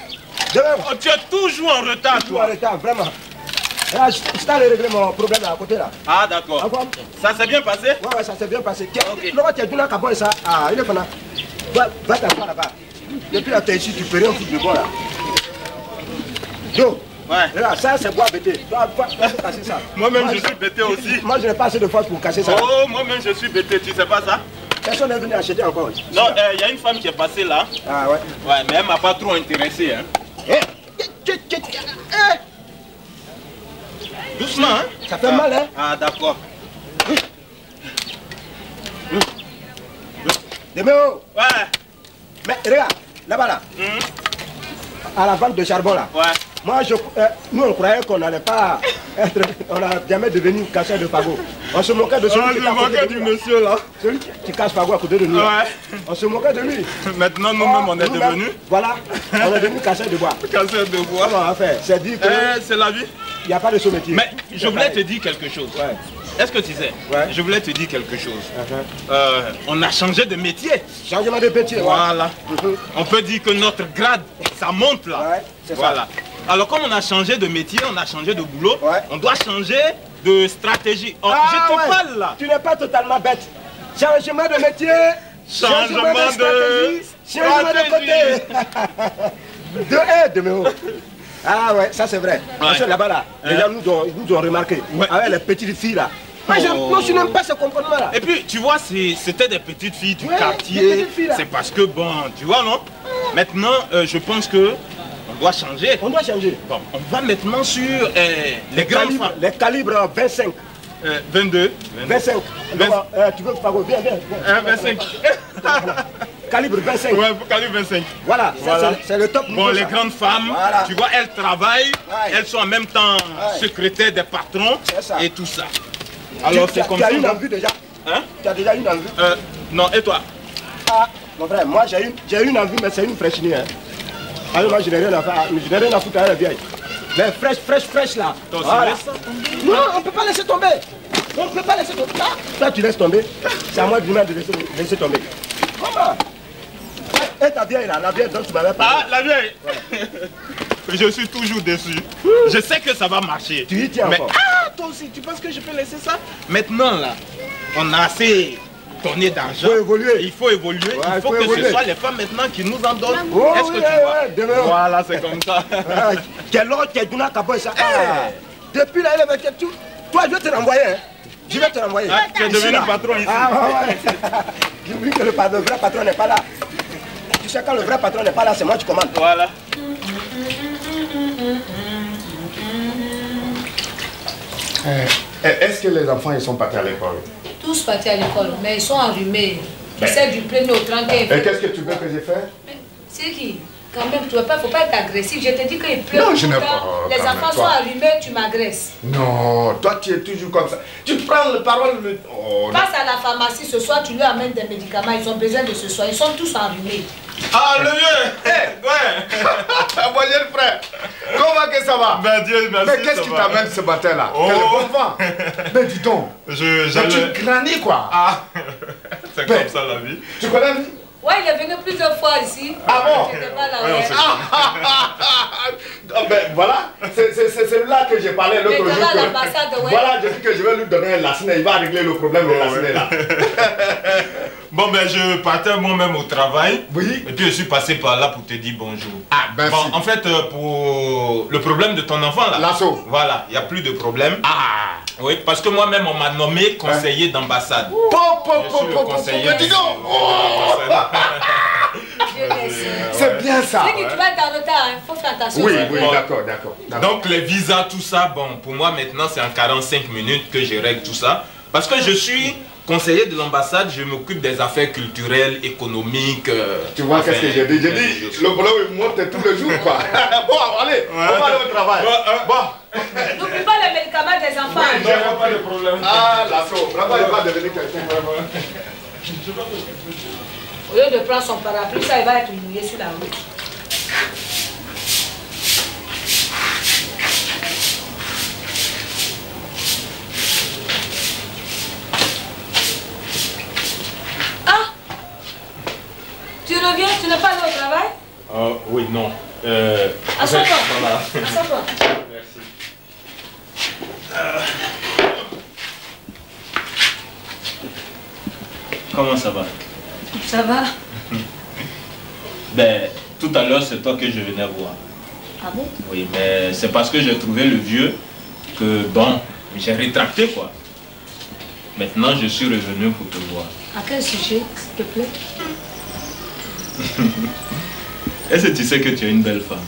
Oh, tu es toujours en retard, Toujours toi. en retard, vraiment. Là, je t'allais régler mon problème à côté là. Ah, d'accord. Ça s'est bien passé? Ouais, ça s'est bien passé. Là, tu es venu à Cabon, ça. Ah, il est pendant. Va t'asseoir là-bas. Depuis là, tu es ici, tu peux rien foutre de bon là. Jo. Ouais. Là, ça, c'est bois bêté. Tu vas casser ça. Moi-même, je suis bêté aussi. Moi, je n'ai pas assez de force pour casser ça. Oh, moi-même, je suis bêté, tu sais pas ça? Personne n'est venu acheter encore. Non, il y a une femme qui est passée là. Ah ouais. Ouais, mais elle m'a pas trop intéressé. Hein. Doucement, hein? Ça fait mal, hein? Ah, d'accord. Deméo. Ouais. Mais regarde, là-bas là. À la vente de charbon là. Ouais. Moi, nous on croyait qu'on n'allait pas être. On n'a jamais devenu casseur de fagot. On se moquait de celui qui moquait du monsieur là. Celui qui casse fagot à côté de nous. Ouais. On se moquait de lui. Maintenant, nous-mêmes, on est devenus. Voilà, on est devenu casseur de bois. Casseur de bois. Comment on va faire? C'est dit que. C'est la vie. Il n'y a pas de sous-métier. Mais je voulais te dire quelque chose. Ouais. Est-ce que tu sais? Ouais. Je voulais te dire quelque chose. On a changé de métier. Changement de métier. Voilà. On peut dire que notre grade, ça monte là. Ouais, c'est ça. Voilà. Alors comme on a changé de métier, on a changé de boulot, Ouais. on doit changer de stratégie. Oh, Ah, je te ouais. parle là. Tu n'es pas totalement bête. Changement de métier. Changement de stratégie. Changement de côté. De haut. Ah ouais, ça c'est vrai. Parce que là-bas là, les gens nous ont remarqué. Ouais. Avec les petites filles là. Moi je n'aime pas ce comportement là. Et puis tu vois, c'était des petites filles du Ouais, des quartier. petites filles, là. C'est parce que bon, tu vois non? Maintenant, je pense que on doit changer. On doit changer. Bon, on va maintenant sur les grandes femmes. Les calibres 25. 22. 25. Tu veux pas go, viens. 25. Calibre 25. Ouais, calibre 25. Voilà, Voilà. c'est le top. Bon, niveau, les ça. grandes femmes, Voilà. tu vois, elles travaillent, Ouais. elles sont en même temps secrétaires des patrons C'est ça. et tout ça. Alors c'est comme tu ça. as une envie déjà? Hein? Tu as déjà une envie? Non, et toi? Ah, mon frère, moi j'ai une envie, mais c'est une fraîchenie. Hein. Alors moi je n'ai rien à faire, je n'ai rien à foutre à la vieille. Mais fraîche là. Toi aussi, Voilà. laisse ça tomber. Non, on ne peut pas laisser tomber. On ne peut pas laisser tomber. Toi tu laisses tomber, c'est à moi de laisser tomber. Comment? Et ta vieille là, la vieille dont tu m'avais parlé. Ah, la vieille. Je suis toujours déçu. Je sais que ça va marcher. Tu y tiens mais, encore. ah, toi aussi, tu penses que je peux laisser ça? Maintenant là, on a assez donné d'argent. Il faut évoluer. Il faut évoluer. Ouais, il faut que évoluer. ce soit les femmes maintenant qui nous en donnent. Oh, Est-ce que oui, tu vois? ouais, demain. Voilà, c'est comme ça. Ah, quel autre qui est Duna Kaboy ça? Ah, depuis là, elle est avec toi. Toi, je vais te renvoyer. Hein. Je vais te renvoyer. Ah, tu es Ici, devenu là. patron ici. Ah ouais. J'ai vu que le vrai patron n'est pas là. Tu sais, quand le vrai patron n'est pas là, c'est moi qui commande. Voilà. Est-ce que les enfants ils sont partis à l'école? Tous partis à l'école, mais ils sont enrhumés. C'est du 1er au 31. Et qu'est-ce que tu veux que j'ai fait? C'est qui? Quand même, tu ne faut pas être agressif. Je te dis qu'il pleut. Non, je n'ai pas, Les quand même, enfants sont toi. enrhumés, tu m'agresses. Non, toi tu es toujours comme ça. Tu prends le parole. Oh, non. Passe à la pharmacie ce soir, tu leur amènes des médicaments. Ils ont besoin de ce soir. Ils sont tous enrhumés. Ah, le vieux. Ouais. Mon jeune frère, comment que ça va? Ben Dieu merci. Mais qu'est-ce qui t'amène ce matin là? Oh. Quel bon vent. Mais dis donc, mais tu grandis quoi? Ah, c'est Ben, comme ça la vie. Tu connais? Ouais, il est venu plusieurs fois ici. Ah bon? J'étais pas là, Ouais, on ouais. sait. Ah, ben voilà, c'est celui-là que j'ai parlé l'autre jour. Mais que- l'ambassade, ouais. Voilà, je dis que je vais lui donner un lacinet, il va régler le problème de lacinet là. Bon ben je partais moi-même au travail. Oui. Et puis je suis passé par là pour te dire bonjour. Ah, ben Bon, si. en fait pour le problème de ton enfant là. L'assaut. Voilà, il n'y a plus de problème. Ah. Oui, parce que moi-même on m'a nommé conseiller d'ambassade. Je suis le conseiller Mais dis donc. Dieu merci. C'est bien ça. C'est que tu vas être en retard, il faut faire attention. Oui, c'est oui, vrai. d'accord. Donc les visas, tout ça, bon, pour moi maintenant c'est en 45 minutes que je règle tout ça. Parce que je suis conseiller de l'ambassade, je m'occupe des affaires culturelles, économiques. Tu vois enfin, qu'est-ce que j'ai dit? J'ai dit, le boulot il monte tous les jours quoi. Bon, allez, on va aller au travail. Bon. N'oublie pas les médicaments des enfants. Il n'y a pas de problème. Ah, l'assaut, vraiment il va devenir quelqu'un. Au lieu de prendre son parapluie, ça il va être mouillé sur la route. Ah! Tu reviens, tu n'es pas allé au travail? Oui, non. Assois-toi. Voilà. Assois-toi. Merci. Comment ça va? Ça va? Ben, tout à l'heure, c'est toi que je venais voir. Ah bon? Oui, mais c'est parce que j'ai trouvé le vieux que, bon, j'ai rétracté, quoi. Maintenant, je suis revenu pour te voir. À quel sujet, s'il te plaît? Est-ce que tu sais que tu es une belle femme?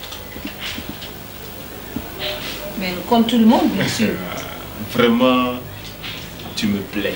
Mais comme tout le monde, bien sûr. Vraiment, tu me plais.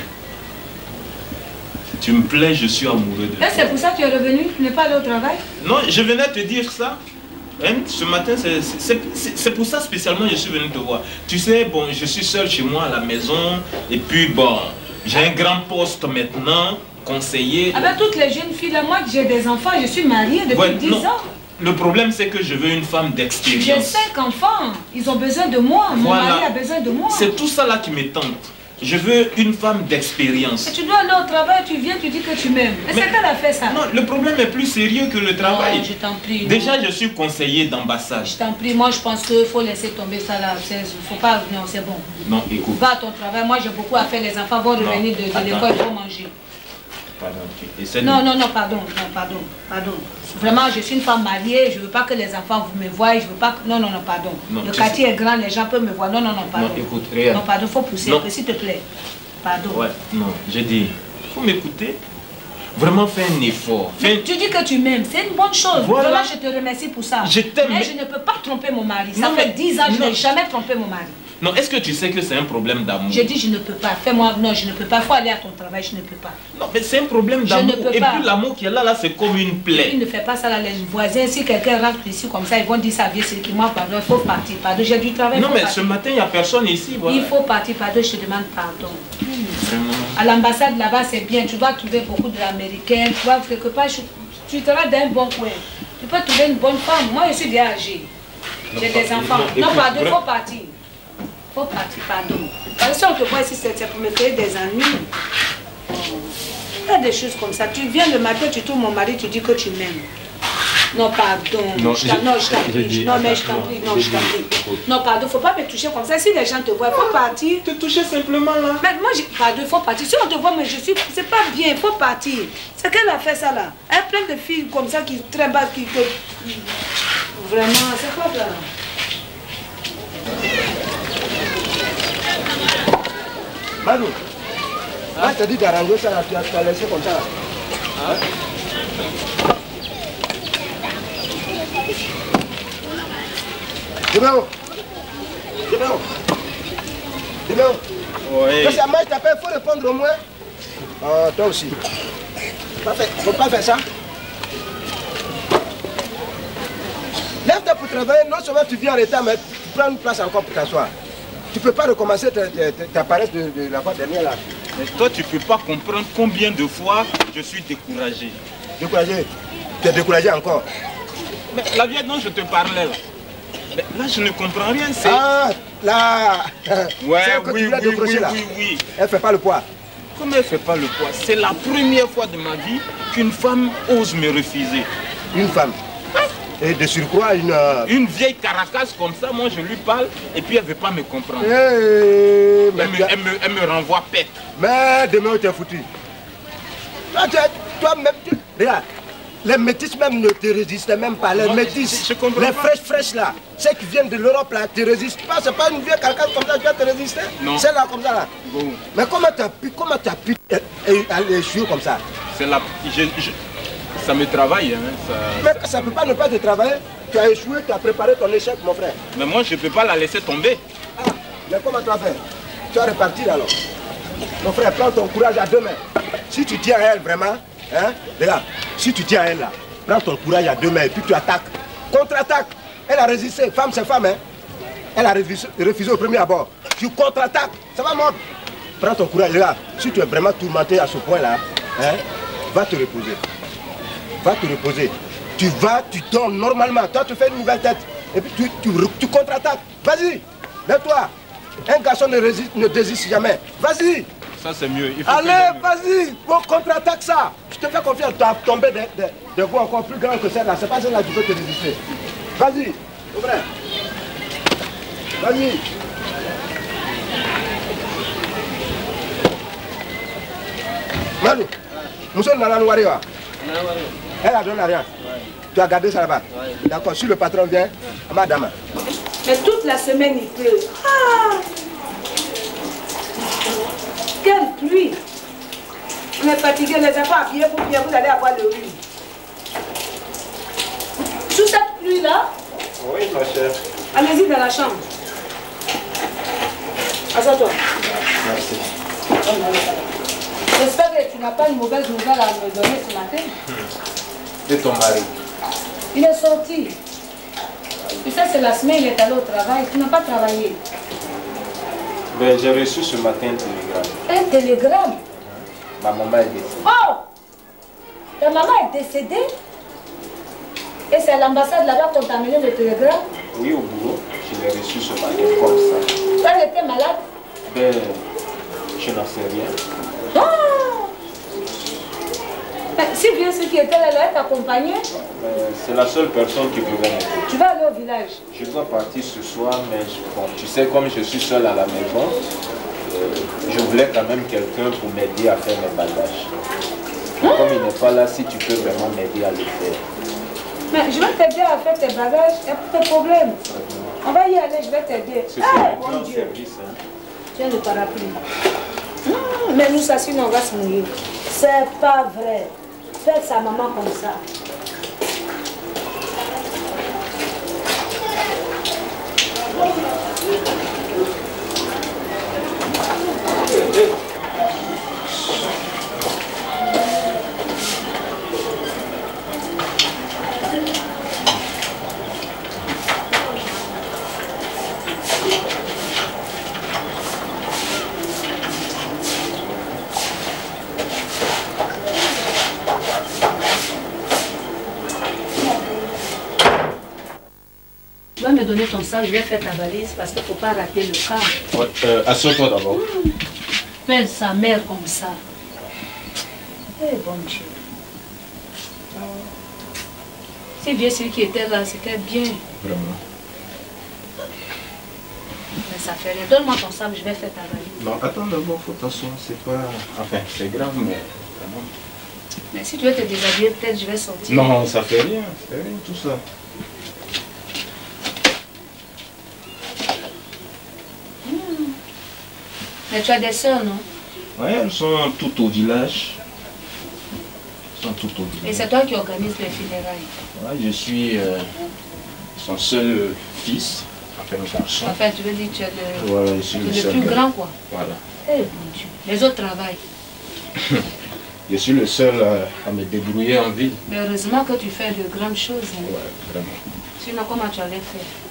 Tu me plais, je suis amoureux de toi. Et c'est pour ça que tu es revenu? Tu n'es pas allé au travail? Non, je venais te dire ça. Hein, ce matin, c'est pour ça spécialement que je suis venu te voir. Tu sais, bon, je suis seul chez moi à la maison. Et puis, bon, j'ai un grand poste maintenant, conseiller. Avec toutes les jeunes filles, là, moi, j'ai des enfants, je suis mariée depuis Ouais, 10 non. ans. Le problème, c'est que je veux une femme J'ai d'expérience. 5 enfants, ils ont besoin de moi, mon Voilà. mari a besoin de moi. C'est tout ça là qui me tente. Je veux une femme d'expérience. Et tu dois aller au travail, tu viens, tu dis que tu m'aimes. Mais c'est qu'elle a fait ça. Non, le problème est plus sérieux que le travail. Non, je t'en prie. Déjà, non. je suis conseiller d'ambassade. Je t'en prie, moi je pense qu'il faut laisser tomber ça là. Faut pas, non, c'est bon. Non, écoute. Va à ton travail, moi j'ai beaucoup à faire, les enfants vont revenir de attends. l'école, ils vont manger. Pardon, tu essaies de- Non, non, non, pardon, pardon. Vraiment, je suis une femme mariée, je veux pas que les enfants vous me voient, je veux pas que... Non, non, non, pardon. Non, le tu quartier est grand, les gens peuvent me voir. Non, non, non, pardon. Non, écoute, regarde. Non, pardon, faut pousser, Non. s'il te plaît. Pardon. Ouais, non, j'ai dit, faut m'écouter. Vraiment, fais un effort. Mais tu dis que tu m'aimes, c'est une bonne chose. Voilà. Vraiment, je te remercie pour ça. Je t'aime, Mais mais- je ne peux pas tromper mon mari. Ça Non, fait mais- 10 ans, je non. n'ai jamais trompé mon mari. Non, est-ce que tu sais que c'est un problème d'amour? Je dis, je ne peux pas. Fais-moi, non, je ne peux pas. Il faut aller à ton travail, je ne peux pas. Non, mais c'est un problème Je d'amour. ne peux Et pas. puis l'amour qui est là, c'est comme une Il plaie. ne fait pas ça là, les voisins. Si quelqu'un rentre ici comme ça, ils vont dire ça vient, c'est qui moi, pardon, il faut partir, pardon. J'ai du travail. Non, faut mais partir. ce matin, il n'y a personne ici. Voilà. Il faut partir, pardon, je te demande pardon. Vraiment. À l'ambassade là-bas, c'est bien. Tu vas trouver beaucoup d'Américains. Tu vas quelque part, tu seras dans un bon coin. Tu peux trouver une bonne femme. Moi, je suis déjà âgée. J'ai des enfants. non, Non, écoute, pardon, il vraiment. faut partir. Il faut partir, pardon. Parce que si on te voit ici, c'est pour me créer des ennuis. Il y a des choses comme ça. Tu viens le matin, tu trouves mon mari, tu dis que tu m'aimes. Non, pardon. Non, je t'en j'ai prie. dit- Non, mais je t'en prie. Non, je t'en prie. Non, pardon, faut pas me toucher comme ça. Si les gens te voient, il faut partir. Te toucher simplement là. Mais moi, pardon, il faut partir. Si on te voit, mais je suis... C'est pas bien, il faut partir. C'est qu'elle a fait ça là. Elle a plein de filles comme ça qui très bas, qui... Vraiment, c'est quoi ça? Manu, là, je te dis d'arranger ça, là, tu as laissé comme ça. Là. Débéo. Ouais. Quand ça marche, t'appelles, il faut répondre au moins. Toi aussi. Faut pas faire ça. Lève-toi pour travailler, non seulement tu viens en retard, mais tu prends une place encore pour t'asseoir. Tu peux pas recommencer ta paresse de la fois dernière là. Mais toi, tu peux pas comprendre combien de fois je suis découragé. Découragé. Tu es découragé encore. Mais la vieille dont je te parlais là. Mais là, je ne comprends rien. C'est... Ah, là. Ouais, C'est que tu oui, voulais décrocher, là. oui. Elle fait pas le poids. Comment elle fait pas le poids? C'est la première fois de ma vie qu'une femme ose me refuser. Une femme. Et de surcroît, Une vieille caracasse comme ça, moi je lui parle et puis elle veut pas me comprendre. Mais, Elle me renvoie pète. mais demain, tu es foutu. Toi-même, regarde. Les métis même ne te résistent même pas. Les Non, métis, je comprends les pas. fraîches là, ceux qui viennent de l'Europe là, te résistent pas. C'est pas une vieille carcasse comme ça qui va te résister. Non. C'est là comme ça là. Bon, Mais comment tu as pu aller échouer comme ça? c'est la... Ça me travaille, hein. Ça... Mais ça ne peut pas ne pas te travailler. Tu as échoué, tu as préparé ton échec, mon frère. Mais moi je peux pas la laisser tomber. Ah, mais comment tu vas faire? Tu vas repartir alors. Mon frère, prends ton courage à deux mains. Si tu tiens à elle vraiment, hein, regarde, si tu tiens à elle là, prends ton courage à deux mains et puis tu attaques. Contre-attaque. Elle a résisté. Femme, c'est femme, hein. Elle a refusé au premier abord. Tu contre-attaques. Ça va mordre. Prends ton courage, regarde. Si tu es vraiment tourmenté à ce point-là, hein, va te reposer. Va te reposer. Tu vas, tu dors normalement. Toi, tu fais une nouvelle tête. Et puis tu contre-attaques. Vas-y, lève-toi. Un garçon ne désiste jamais. Vas-y. Ça c'est mieux. Il faut Allez, vas-y. Bon, contre-attaque ça. Je te fais confiance. Tu as tombé des voies encore plus grandes que celle-là. C'est pas celle-là que tu peux te résister. Vas-y. Mon frère. Vas-y. Manu, nous sommes dans la Noirée. Elle a donné rien. Tu as gardé ça là-bas. D'accord, si le patron vient, madame. Mais toute la semaine il pleut. Ah! Quelle pluie! On est fatigué, les enfants habillés pour bien, vous allez avoir le rhume. Sous cette pluie-là? Oui, ma chère. Allez-y dans la chambre. Assois-toi. Merci. J'espère que tu n'as pas une mauvaise nouvelle à me donner ce matin. De ton mari. Il est sorti. Tu sais, c'est la semaine, il est allé au travail. Tu n'as pas travaillé. Ben, j'ai reçu ce matin un télégramme. Un télégramme? Ma maman est décédée. Oh! Ta maman est décédée? Et c'est à l'ambassade là-bas qu'on t'a amené le télégramme? Oui, au boulot. Je l'ai reçu ce matin comme ça. Elle était malade? Ben, je n'en sais rien. Oh! Si bien ceux qui étaient là, elle t'accompagnait? C'est la seule personne qui pouvait m'aider. Tu vas aller au village? Je dois partir ce soir, mais bon, tu sais, comme je suis seul à la maison, je voulais quand même quelqu'un pour m'aider à faire mes bagages. Comme il n'est pas là, si tu peux vraiment m'aider à le faire. Mais je vais t'aider à faire tes bagages, il n'y a pas de problème. On va y aller, je vais t'aider. C'est un grand service. Hein. Tiens le parapluie. Mais nous, ça, sinon on va se mouiller. C'est pas vrai. Faites sa maman comme ça. Tu vas me donner ton sac, je vais faire ta valise parce qu'il ne faut pas rater le cas. Ouais, assure-toi d'abord. Faire sa mère comme ça. Eh bon Dieu. C'est bien celui qui était là, c'était bien. Vraiment. Mais ça fait rien. Donne-moi ton sac, je vais faire ta valise. Non, attends d'abord, faut t'asseoir, c'est pas... Enfin, c'est grave, mais vraiment... Mais si tu veux te déshabiller, peut-être je vais sortir. Non, ça fait rien tout ça. Mais tu as des sœurs, non? Oui, elles sont toutes au village. Elles sont toutes au village. Et c'est toi qui organise les funérailles? Ouais, je suis son seul fils, enfin garçon. Enfin, tu veux dire que tu es le, voilà, je suis le plus grand, quoi. Voilà. Eh mon Dieu. Les autres travaillent. Je suis le seul à me débrouiller en ville. Mais heureusement que tu fais de grandes choses. Hein. Ouais, vraiment. Sinon, comment tu allais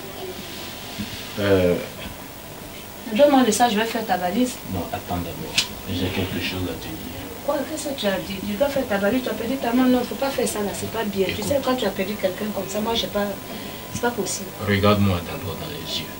faire? Donne-moi le sac, je vais faire ta valise. Non, attends d'abord. J'ai quelque chose à te dire. Quoi? Qu'est-ce que tu as dit? Tu dois faire ta valise, tu as perdu ta main. Non, il ne faut pas faire ça là, c'est pas bien. Écoute. Tu sais, quand tu as perdu quelqu'un comme ça, moi, j'ai pas... c'est pas possible. Regarde-moi d'abord dans les yeux.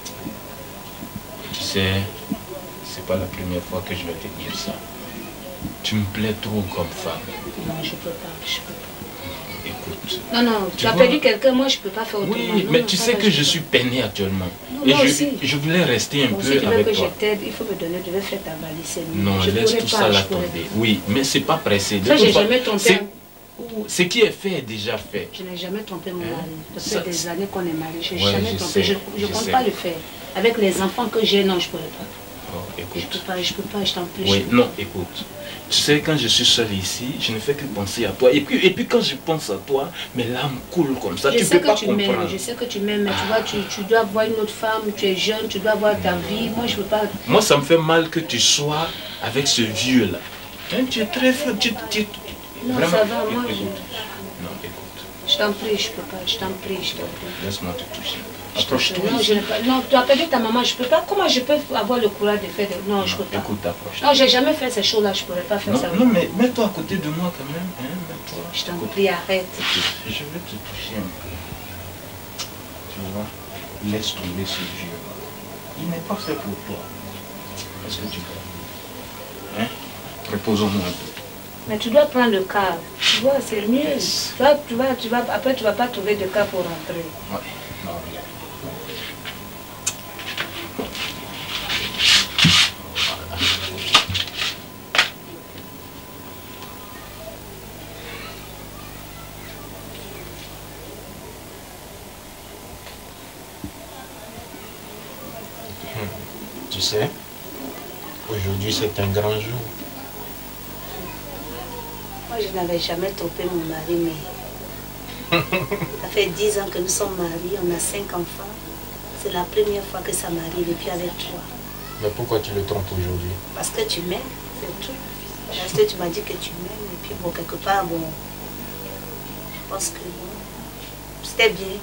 Tu sais, c'est pas la première fois que je vais te dire ça. Tu me plais trop comme femme. Non, je peux pas, je peux pas. Écoute. Non, non, tu as perdu quelqu'un, moi je peux pas faire autrement. Oui, mais tu sais que je suis peiné actuellement. Et je voulais rester un peu avec toi. Si tu veux que je t'aide, il faut me donner, je vais faire ta valise. Non, laisse tout ça là tomber. Oui, mais c'est pas pressé. Ça, j'ai jamais trompé. Ce qui est fait est déjà fait. Je n'ai jamais trompé mon mari. Ça fait des années qu'on est mariés. Je n'ai jamais trompé. Je ne compte pas le faire. Avec les enfants que j'ai, non, je ne pourrais pas. Oh, écoute. Je peux pas, je t'en prie. Oui, non, écoute. Tu sais, quand je suis seul ici, je ne fais que penser à toi. Et puis quand je pense à toi, mes larmes coulent comme ça. Tu peux pas comprendre. Je sais que tu m'aimes, mais tu vois, tu dois avoir une autre femme, tu es jeune, tu dois avoir ta vie. Moi, je peux pas... Moi, ça me fait mal que tu sois avec ce vieux-là. Hein, tu es très faible. Non, vraiment, ça va, moi, écoute. Non, écoute. Je t'en prie, je peux pas, je t'en prie, je t'en prie. Laisse-moi te toucher. Approche-toi. Non, tu as perdu ta maman, je peux pas. Comment je peux avoir le courage de faire des... Non, je peux pas. Écoute, approche-toi. Non, j'ai jamais fait ces choses-là, je pourrais pas faire ça. Non, mais mets-toi à côté de moi quand même. Hein, mets-toi. Je t'en prie, arrête. Je vais te toucher un peu. Tu vois, laisse tomber ce vieux. Il n'est pas fait pour toi. Est-ce que tu vois? Hein? Reposons-nous un peu. Mais tu dois prendre le car. Tu vois, c'est mieux. Après, tu vas pas trouver de car pour rentrer. Ouais, non, sais, aujourd'hui c'est un grand jour. Moi, je n'avais jamais trompé mon mari, mais ça fait 10 ans que nous sommes mariés, on a 5 enfants. C'est la première fois que ça m'arrive, et puis avec toi. Mais pourquoi tu le trompes aujourd'hui? Parce que tu m'aimes, c'est tout. Parce que tu m'as dit que tu m'aimes, et puis bon, quelque part, bon, je pense que bon, c'était bien.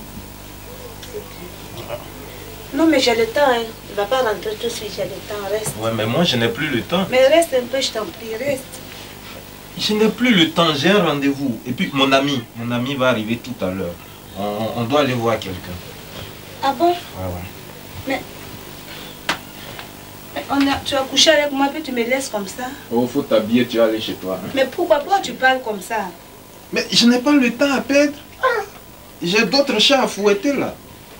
Non, mais j'ai le temps, hein. Il ne va pas rentrer tout de suite, j'ai le temps, reste. Ouais, mais moi je n'ai plus le temps. Mais reste un peu, je t'en prie, reste. Je n'ai plus le temps, j'ai un rendez-vous. Et puis mon ami va arriver tout à l'heure. On doit aller voir quelqu'un. Ah bon? Ouais. Mais tu as couché avec moi, puis tu me laisses comme ça. Oh, faut t'habiller, tu vas aller chez toi. Hein. Mais pourquoi tu parles comme ça? Mais je n'ai pas le temps à perdre. J'ai d'autres chats à fouetter là.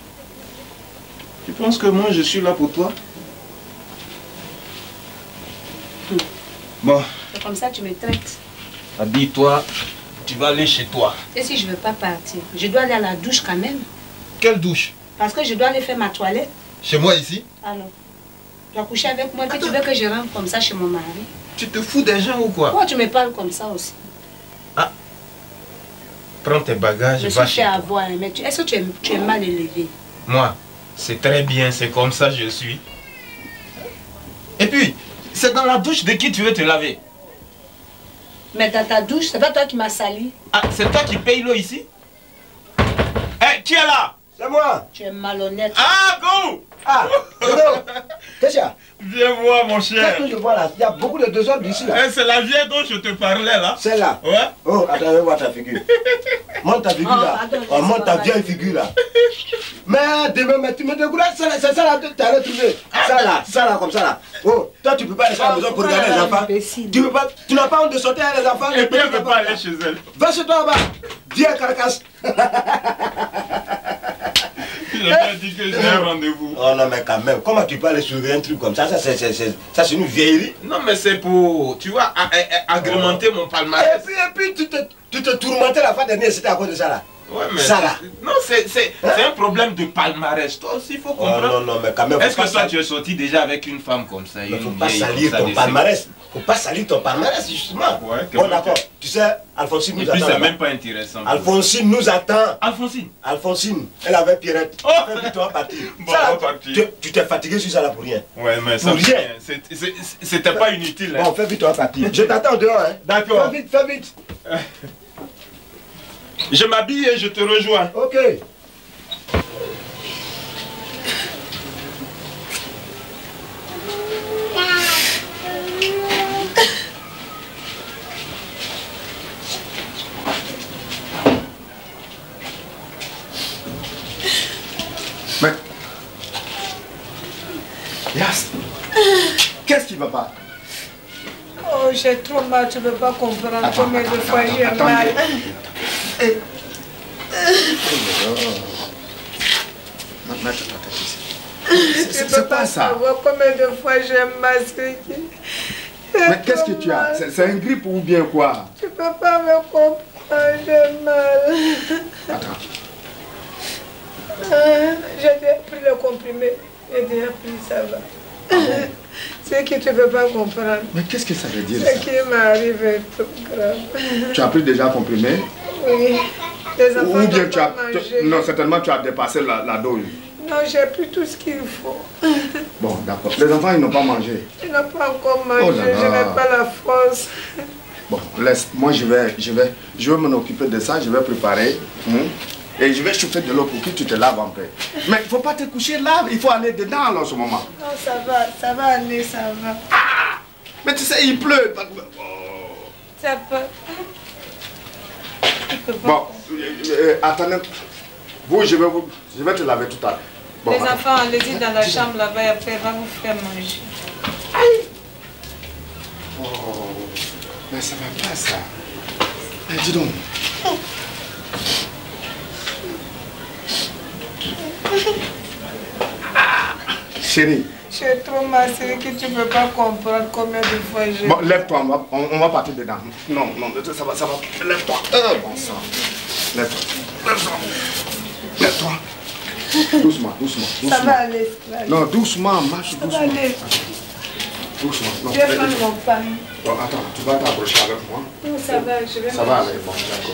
Tu penses que moi je suis là pour toi? Bon. C'est comme ça que tu me traites. Habille-toi, tu vas aller chez toi. Et si je ne veux pas partir? Je dois aller à la douche quand même. Quelle douche? Parce que je dois aller faire ma toilette. Chez moi ici? Alors, tu as couché avec moi, puis tu veux que je rentre comme ça chez mon mari? Tu te fous des gens ou quoi? Pourquoi tu me parles comme ça aussi? Ah. Prends tes bagages, je va suis chez toi. avoir, mais est-ce que tu es mal élevé? Moi, c'est très bien, c'est comme ça je suis. Et puis, c'est dans la douche de qui tu veux te laver? Mais dans ta douche, c'est pas toi qui m'as sali. Ah, c'est toi qui paye l'eau ici? Eh, qui est là? C'est moi. Tu es malhonnête. Ah, go! Ah, qu'est-ce qu'il y a? Viens voir mon cher. Qu'est-ce que je vois là? Il y a beaucoup de désordre ici là. Eh, c'est la vieille dont je te parlais là. Celle-là? Ouais. Oh, attends, je vais voir ta figure. Monte ta figure là. Oh, monte ta vieille figure là. Mais demain, mais tu me décourages, c'est ça là que tu allais trouver. Ça là, comme ça là. Oh, toi tu peux pas rester à la maison pour regarder les enfants. Tu n'as pas honte de sortir avec les enfants. Et puis elle ne peut pas aller chez elle. Va chez toi là-bas. Viens, carcasse. Je t'ai dit que j'ai un rendez-vous. Oh non, mais quand même, comment tu peux aller sur un truc comme ça? Ça, c'est une vieillerie. Non, mais c'est pour, tu vois, agrémenter mon palmarès. Et puis tu te tourmentais la fois dernière, c'était à cause de ça là. Ouais, mais ça là. Non, c'est un problème de palmarès. Toi aussi, il faut comprendre. Oh, non, mais quand même. Est-ce que toi, tu es sorti déjà avec une femme comme ça? Il ne faut pas salir ton palmarès. Faut pas salir ton palmarès, justement. Ouais, bon, d'accord. Tu sais, Alphonsine nous attend. Et puis, c'est même pas intéressant. Alphonsine nous attend. Alphonsine, elle avait Pierrette. Oh, toi partir. Bon, ça, tu t'es fatigué sur ça là pour rien. Ouais, mais ça, c'était pas inutile. Bon, fais vite, toi partir. Je t'attends dehors, hein. D'accord. Fais vite. Je m'habille et je te rejoins. Ok. Mais... Yas, qu'est-ce qui va pas? Oh, j'ai trop mal, tu ne peux pas comprendre combien de fois j'ai mal. C'est pas ça. Combien de fois j'ai mal. Mais qu'est-ce que tu as? C'est un grippe ou bien quoi? Tu ne peux pas me comprendre, j'ai mal. Attends. J'ai déjà pris le comprimé. J'ai déjà pris, ça va. C'est que tu ne peux pas comprendre. Mais qu'est-ce que ça veut dire? Ce qui m'arrive est trop grave. Tu as pris déjà comprimé? Oui. Les enfants ou bien n'ont tu pas as... mangé. Non, certainement tu as dépassé la dose. Non, j'ai pris tout ce qu'il faut. Bon, d'accord. Les enfants, ils n'ont pas mangé. Ils n'ont pas encore mangé, Oh là là. je n'ai pas la force. Bon, laisse. Moi, je vais m'en occuper de ça. Je vais préparer. Et je vais chauffer de l'eau pour que tu te laves après. Mais il ne faut pas te coucher là. Il faut aller dedans en ce moment. Non, ça va aller, ça va. Ah! Mais tu sais, il pleut. Ça peut. Bon, attendez. Vous, je vais te laver tout à l'heure. Bon, les enfants, allez-y dans la chambre là-bas et après, va vous faire manger. Oh, mais ça va pas ça. Mais dis donc. Chérie. Je suis trop mal, c'est que tu ne peux pas comprendre combien de fois j'ai... Bon, lève-toi, on va partir dedans. Non, ça va. Lève-toi. Bon sang. Lève-toi. Lève-toi. Doucement, doucement. Ça va aller. Non, doucement, marche doucement. Ça va aller. Doucement. Non, Tu es fan de mon pan. Bon, attends, tu vas t'approcher avec moi. Non, ça va, je vais. Ça va aller, bon, d'accord.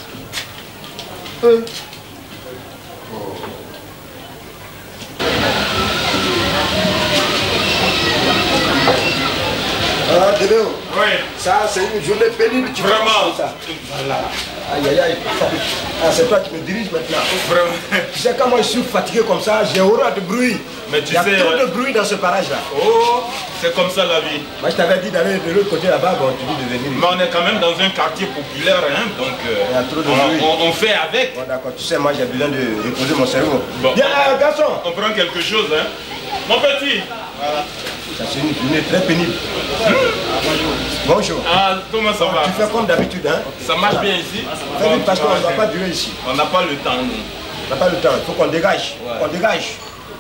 Ah, Débéo. Oui. Ça, c'est une journée pénible. Tu Vraiment. ça. Voilà. Aïe, aïe, aïe. Ah, c'est toi qui me diriges maintenant. Vraiment. Tu sais, quand moi je suis fatigué comme ça, j'ai horreur de bruit. Mais tu Il y a sais, trop de bruit dans ce parage-là. Oh, c'est comme ça la vie. Moi, je t'avais dit d'aller de l'autre côté là-bas, bon, tu dis de venir. Mais on est quand même dans un quartier populaire, hein, donc Il y a trop de bruit. on fait avec. Bon, d'accord, tu sais, moi j'ai besoin de reposer mon cerveau. Bon. Viens, garçon. On prend quelque chose, hein. Mon petit. Ça, c'est une journée très pénible. Bonjour. Ah, comment ça va? Tu fais comme d'habitude, hein? Ça marche bien ici? Fais vite parce qu'on ne va pas durer ici. On n'a pas le temps, nous. On n'a pas le temps, il faut qu'on dégage. Ouais. Qu'on dégage.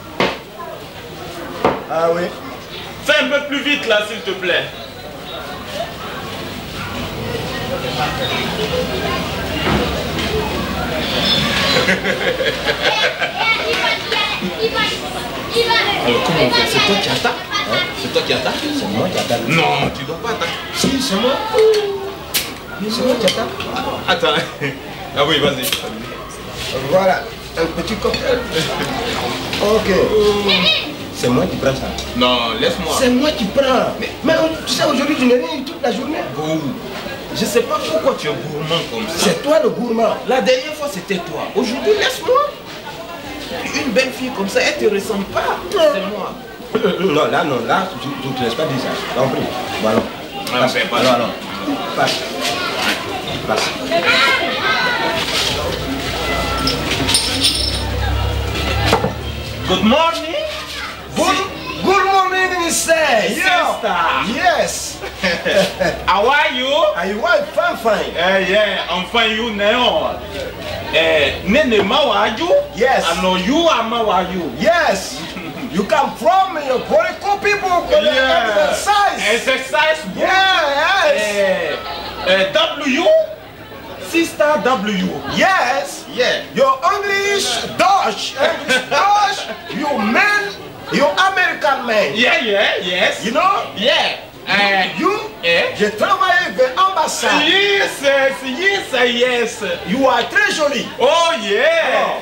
Ah oui. Fais un peu plus vite là, s'il te plaît. Alors comment on fait? C'est toi qui attaques? Hein? C'est toi qui attaques? C'est moi qui attaque. Non, tu dois pas attaquer. Si, c'est moi. C'est moi qui attaque. Attends. Ah oui, vas-y. Voilà, un petit cocktail. Ok. C'est moi qui prends ça. Non, laisse-moi. C'est moi qui prends. Mais tu sais, aujourd'hui, tu n'es rien toute la journée. Bon, je sais pas pourquoi tu es gourmand comme ça. C'est toi le gourmand. La dernière fois, c'était toi. Aujourd'hui, laisse-moi. Une belle fille comme ça, elle te ressemble pas. C'est moi. Non, là, je ne te laisse pas dire ça. T'en prie. Voilà. Ah, fais pas alors. Passe. Passe. Good morning. Good morning, mister. Sister. Yes. How are you? I want fine. Yeah, I'm fine. You now. Nene, how are you? Yes. I know you are. How are you? Yes. You come from your political people. Yeah. Exercise. Exercise. Yes. W. Sister W. Yes. Yeah. Your English Dutch. You man. You American man. Yeah. Yes. You know? Yeah. Je travaille avec l'ambassade. Yes. You are très jolie. Oh yeah.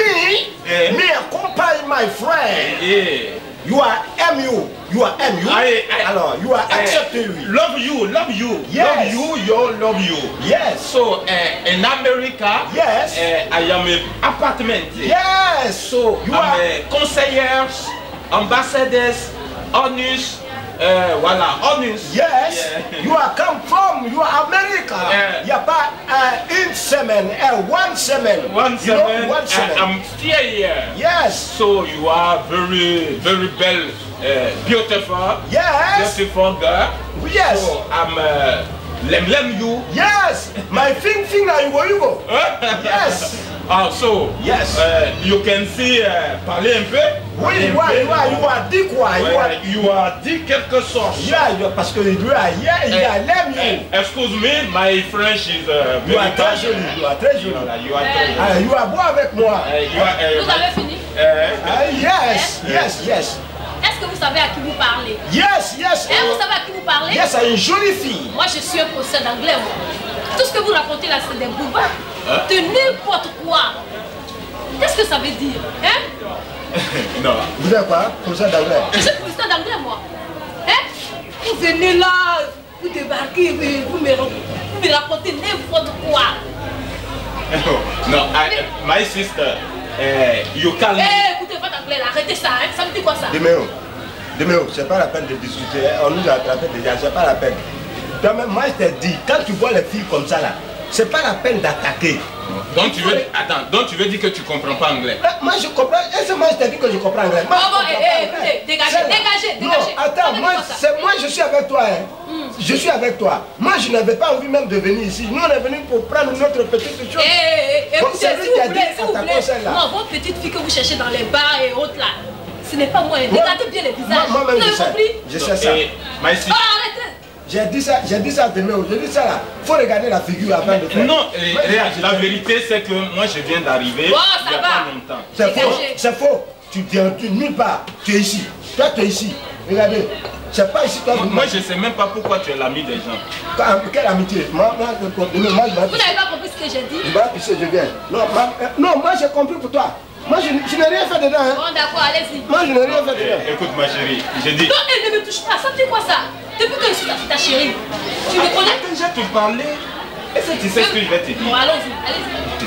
Me accompagne my friend. Yeah. You are MU. You are MU. Alors, you are accepting me. Love you. Yes. Love you. Yes. So in America, Yes. I am an apartment. Yes. So you I'm are a conseillers, ambassadors, honors, voilà, honors. Yes. Yeah. You are come from. You are America. Yeah. Il n'y a pas une semaine, one semaine. One You know, semaine, one semaine. I'm still here. Yes. So you are very belle, beautiful, Yes. beautiful girl. Yes. So I'm lem you. Yes. My finger, you go. Yes. So Yes. You can see parler un peu. Oui, you are dit quoi? You are dit quelque chose. Yeah, parce que lui a l'aime you. Excuse me, my French is You are très joli. You are très joli. You are très joli. You are beau avec moi. Vous avez fini? Yes. Est-ce que vous savez à qui vous parlez? Yes. Vous savez à qui vous parlez? Yes, une jolie fille. Moi, je suis un professeur d'anglais. Tout ce que vous racontez là, c'est des boulevards. De n'importe quoi. Qu'est-ce que ça veut dire? Non. Vous êtes quoi? Professeur d'anglais? Je suis professeur d'anglais, moi. Vous venez là, vous débarquez, vous me racontez n'importe quoi. No, my sister, you can... Écoutez votre anglais là, arrêtez ça, ça me dit quoi ça? Deméo, c'est pas la peine de discuter, on nous a attrapé déjà, c'est pas la peine. Toi-même, moi je t'ai dit, quand tu vois les filles comme ça là, c'est pas la peine d'attaquer. Donc tu veux dire que tu comprends pas anglais? Moi je comprends, et moi je t'ai dit que je comprends anglais. Écoutez, dégagez. Non, attends, moi je suis avec toi. Je suis avec toi. Moi je n'avais pas envie même de venir ici. Nous on est venus pour prendre notre petite chose. Écoutez, s'il vous plaît. Non, votre petite fille que vous cherchez dans les bars et autres là, ce n'est pas moi. Regardez bien les visages. Moi-même vous avez compris? Je sais ça. My sister, arrêtez. J'ai dit ça demain. J'ai dit ça là. Faut regarder la figure avant de faire. Non, la vérité c'est que moi je viens d'arriver. Oh, il n'y a pas longtemps. C'est faux. C'est faux. Tu viens nulle part. Tu es ici. Toi, tu es ici. Regardez. C'est pas ici toi. Moi je ne sais même pas pourquoi tu es l'ami des gens. Quelle amitié? Moi, vous n'avez pas compris ce que j'ai dit? Je vais pisser, je viens. Non, moi j'ai compris pour toi. Moi je n'ai rien fait dedans. Hein. Bon d'accord, allez-y. Moi je n'ai rien fait dedans. Écoute ma chérie, j'ai dit. Non, elle ne me touche pas. Ça c'est quoi ça? Depuis que je suis ta chérie. Tu me connais? Déjà te parler. Est-ce que tu sais ce que je vais te dire? Bon, allons-y, allez-y.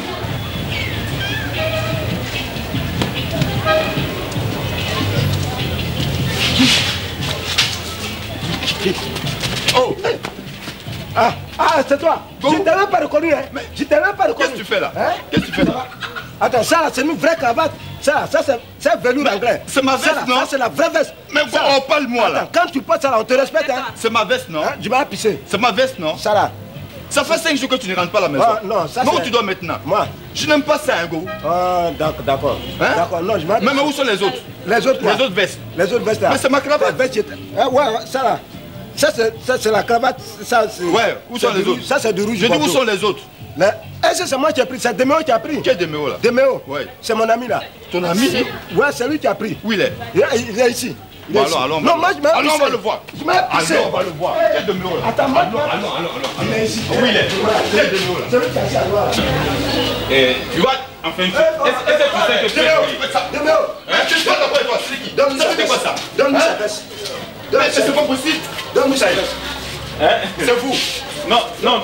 Oh! Ah, c'est toi! Je ne t'ai même pas reconnu, hein! Je t'ai même pas reconnu! Qu'est-ce que tu fais là? Hein? Qu'est-ce que tu fais là? Attends, ça c'est une vraie cravate! Ça c'est velours anglais! C'est ma veste, non? Ça c'est la vraie veste! Mais on parle-moi là! Quand tu portes ça là, on te respecte, hein! C'est ma veste, non? Je vais pisser! C'est ma veste, non? Ça là! Ça fait 5 jours que tu ne rentres pas à la maison. Non, ça non, tu dois maintenant. Moi? Je n'aime pas ça, hein, go. Ah, d'accord. Hein? D'accord, non, je vais. Mais où sont les autres? Les autres quoi? Les autres vestes. Les autres vestes là. Mais c'est ma cravate. Ouais, ça là. Ça c'est la cravate. Ça, ouais, où sont les autres? Ça c'est du rouge. Je dis où sont les autres? Est-ce que c'est moi qui ai pris? C'est Deméo qui a pris. Qui est Deméo là? Deméo. Ouais. C'est mon ami là. Ton ami? Ouais, c'est lui qui a pris. Où il est? Il est ici. Bon, allons, non, moi je m'ai allons, on va le voir. Je m'ai pissé. Allons, on va le voir. Qui est Deméo là? Attends, moi. Allons. Il est ici. Où il est? Qui est Deméo là? C'est lui qui a assis à droite. Tu vois, enfin, est-ce que tu sais que tu es Deméo. Tu te parles d'abord toi, c'est qui? Donne-lui ça veut dire quoi ça? Donne-lui sa veste. Mais c'est pas possible. Donne-lui sa veste. C'est vous. Non.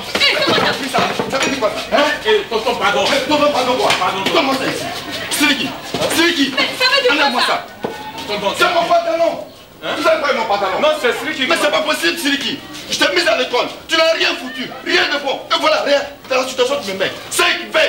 Ça veut dire quoi ça? Tonton, pardon. Tonton, pardon quoi? Comment ça ici? C'est qui? C'est qui? Ça veut dire enlève-moi quoi ça? C'est mon pantalon. Vous avez pas mon pantalon? Non, c'est celui qui... Mais c'est pas possible, Siliki. Je t'ai mis à l'école. Tu n'as rien foutu. Rien de bon. Et voilà, rien. Dans la situation que tu me mets. 5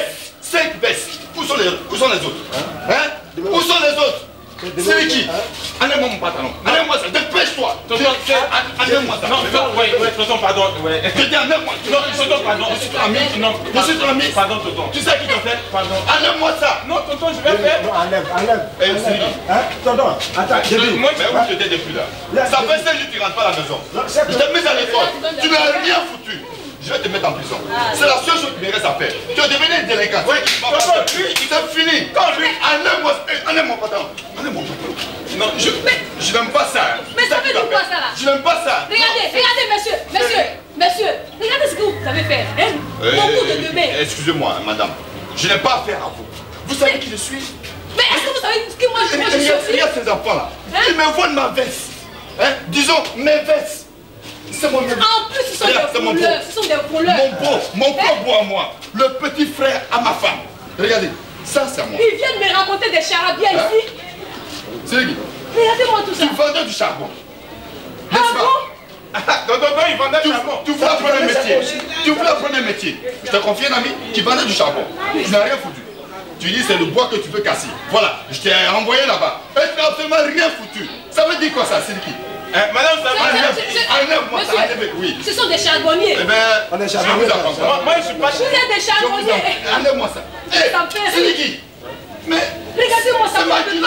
vestes. Où sont les autres? Hein? Où sont les autres? Siliki. Enlève-moi mon pantalon. Enlève-moi ça. Dépêche-toi. Enlève-moi ça. Non, tonton, pardon. Je dis enlève-moi. Non, tonton, pardon. Je suis ton ami. Non, je suis ton ami. Pardon, tonton. Tu sais qui t'a fait? Pardon. Enlève-moi ça. Non, tonton, je vais faire. Non, enlève. Hein? Tonton, attends, j'ai vu. Mais où tu étais depuis là? Ça fait 5 jours que tu rentres pas à la maison. Je t'ai mis à l'école. Tu n'as rien foutu. Je vais te mettre en prison. C'est la seule chose qui me reste à faire. Tu es devenu délinquant. Oui, c'est fini. Quand lui, enlève mon pantalon. Enlève mon pantalon. Non, je n'aime pas ça. Mais ça veut dire quoi ça là? Je n'aime pas ça. Regardez, monsieur. Regardez ce que vous avez fait. Beaucoup de bébés. Excusez-moi, madame. Je n'ai pas affaire à vous. Vous savez qui je suis? Mais est-ce que vous savez ce que moi je suis aussi? Il y a ces enfants-là. Ils me volent ma veste. Disons, mes vestes. C'est mon... En plus, ce sont des voleurs. Mon beau à moi. Le petit frère à ma femme. Regardez, ça c'est moi. Ils viennent me raconter des charabia ici. C'est qui? Regardez-moi tout ça. Tu vendais du charbon. Ah bon? Non, il vendait du charbon. Tu voulais apprendre un métier. Je te confie un ami qui vendait du charbon. Tu n'as rien foutu. Tu dis c'est le bois que tu veux casser. Voilà, je t'ai envoyé là-bas. Et tu n'as absolument rien foutu. Ça veut dire quoi ça, c'est qui? Madame, ça va. Enlève-moi ça, oui. Ce sont des charbonniers. Eh bien, on est charbonniers. Moi, je suis pas... Vous êtes des charbonniers. Enlève-moi ça. C'est qui? Mais... Regardez-moi ça.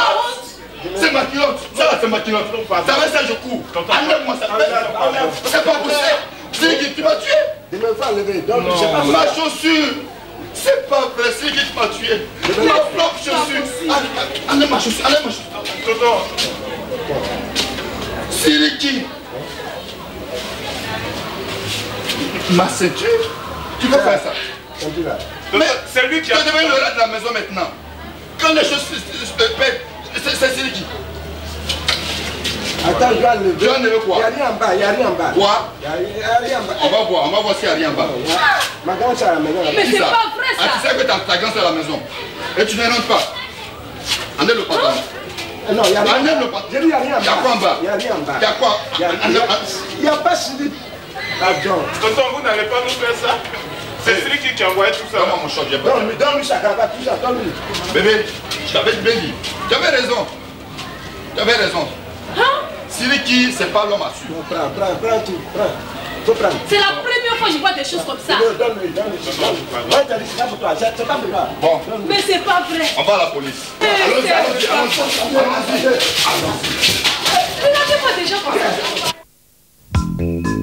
C'est ma culotte. Ça là, c'est ma culotte. Ça va, ça, je cours. Enlève-moi ça. C'est pas possible. C'est qui? Tu m'as tué? Il me fait enlever. Ma chaussure. C'est pas vrai, c'est qui m'a tué. Ma propre chaussure. Enlève ma chaussure. C'est qui? Ma ceinture? Tu veux faire ça? Mais c'est lui qui a... Tu devais le reste de la maison maintenant. Quand les choses se pètent, c'est qui? Attends, je vais enlever. Tu vas enlever quoi? Il n'y a rien en bas. Quoi? Il n'y a rien en bas. On va voir s'il n'y a rien en bas. Ma grande c'est à la maison. Mais c'est pas vrai ça. Tu sais que ta grande c'est à la maison. Et tu ne rentres pas. Enlève le pantalon. Non, il n'y a rien. Enlève le pantalon. Il n'y a rien en bas. Il y a quoi en bas? Il n'y a rien en bas. Il y a quoi? Il n'y a pas slip. Tonton, vous n'allez pas nous faire ça? C'est celui qui a envoyé tout ça. Donne-moi mon short, j'ai pas. Donne-lui sa cravate, tout ça, donne-lui. Bébé, je t'avais bien dit. Tu avais raison. Siliki, c'est pas l'homme à suivre. Prends tout, faut prendre. C'est la première fois que je vois des choses comme ça. Donne-lui. Moi, je t'ai dit, c'est pas pour toi, c'est pas pour toi. Bon. Mais c'est pas vrai. On va à la police. Allons-y. Regardez-moi déjà comme ça.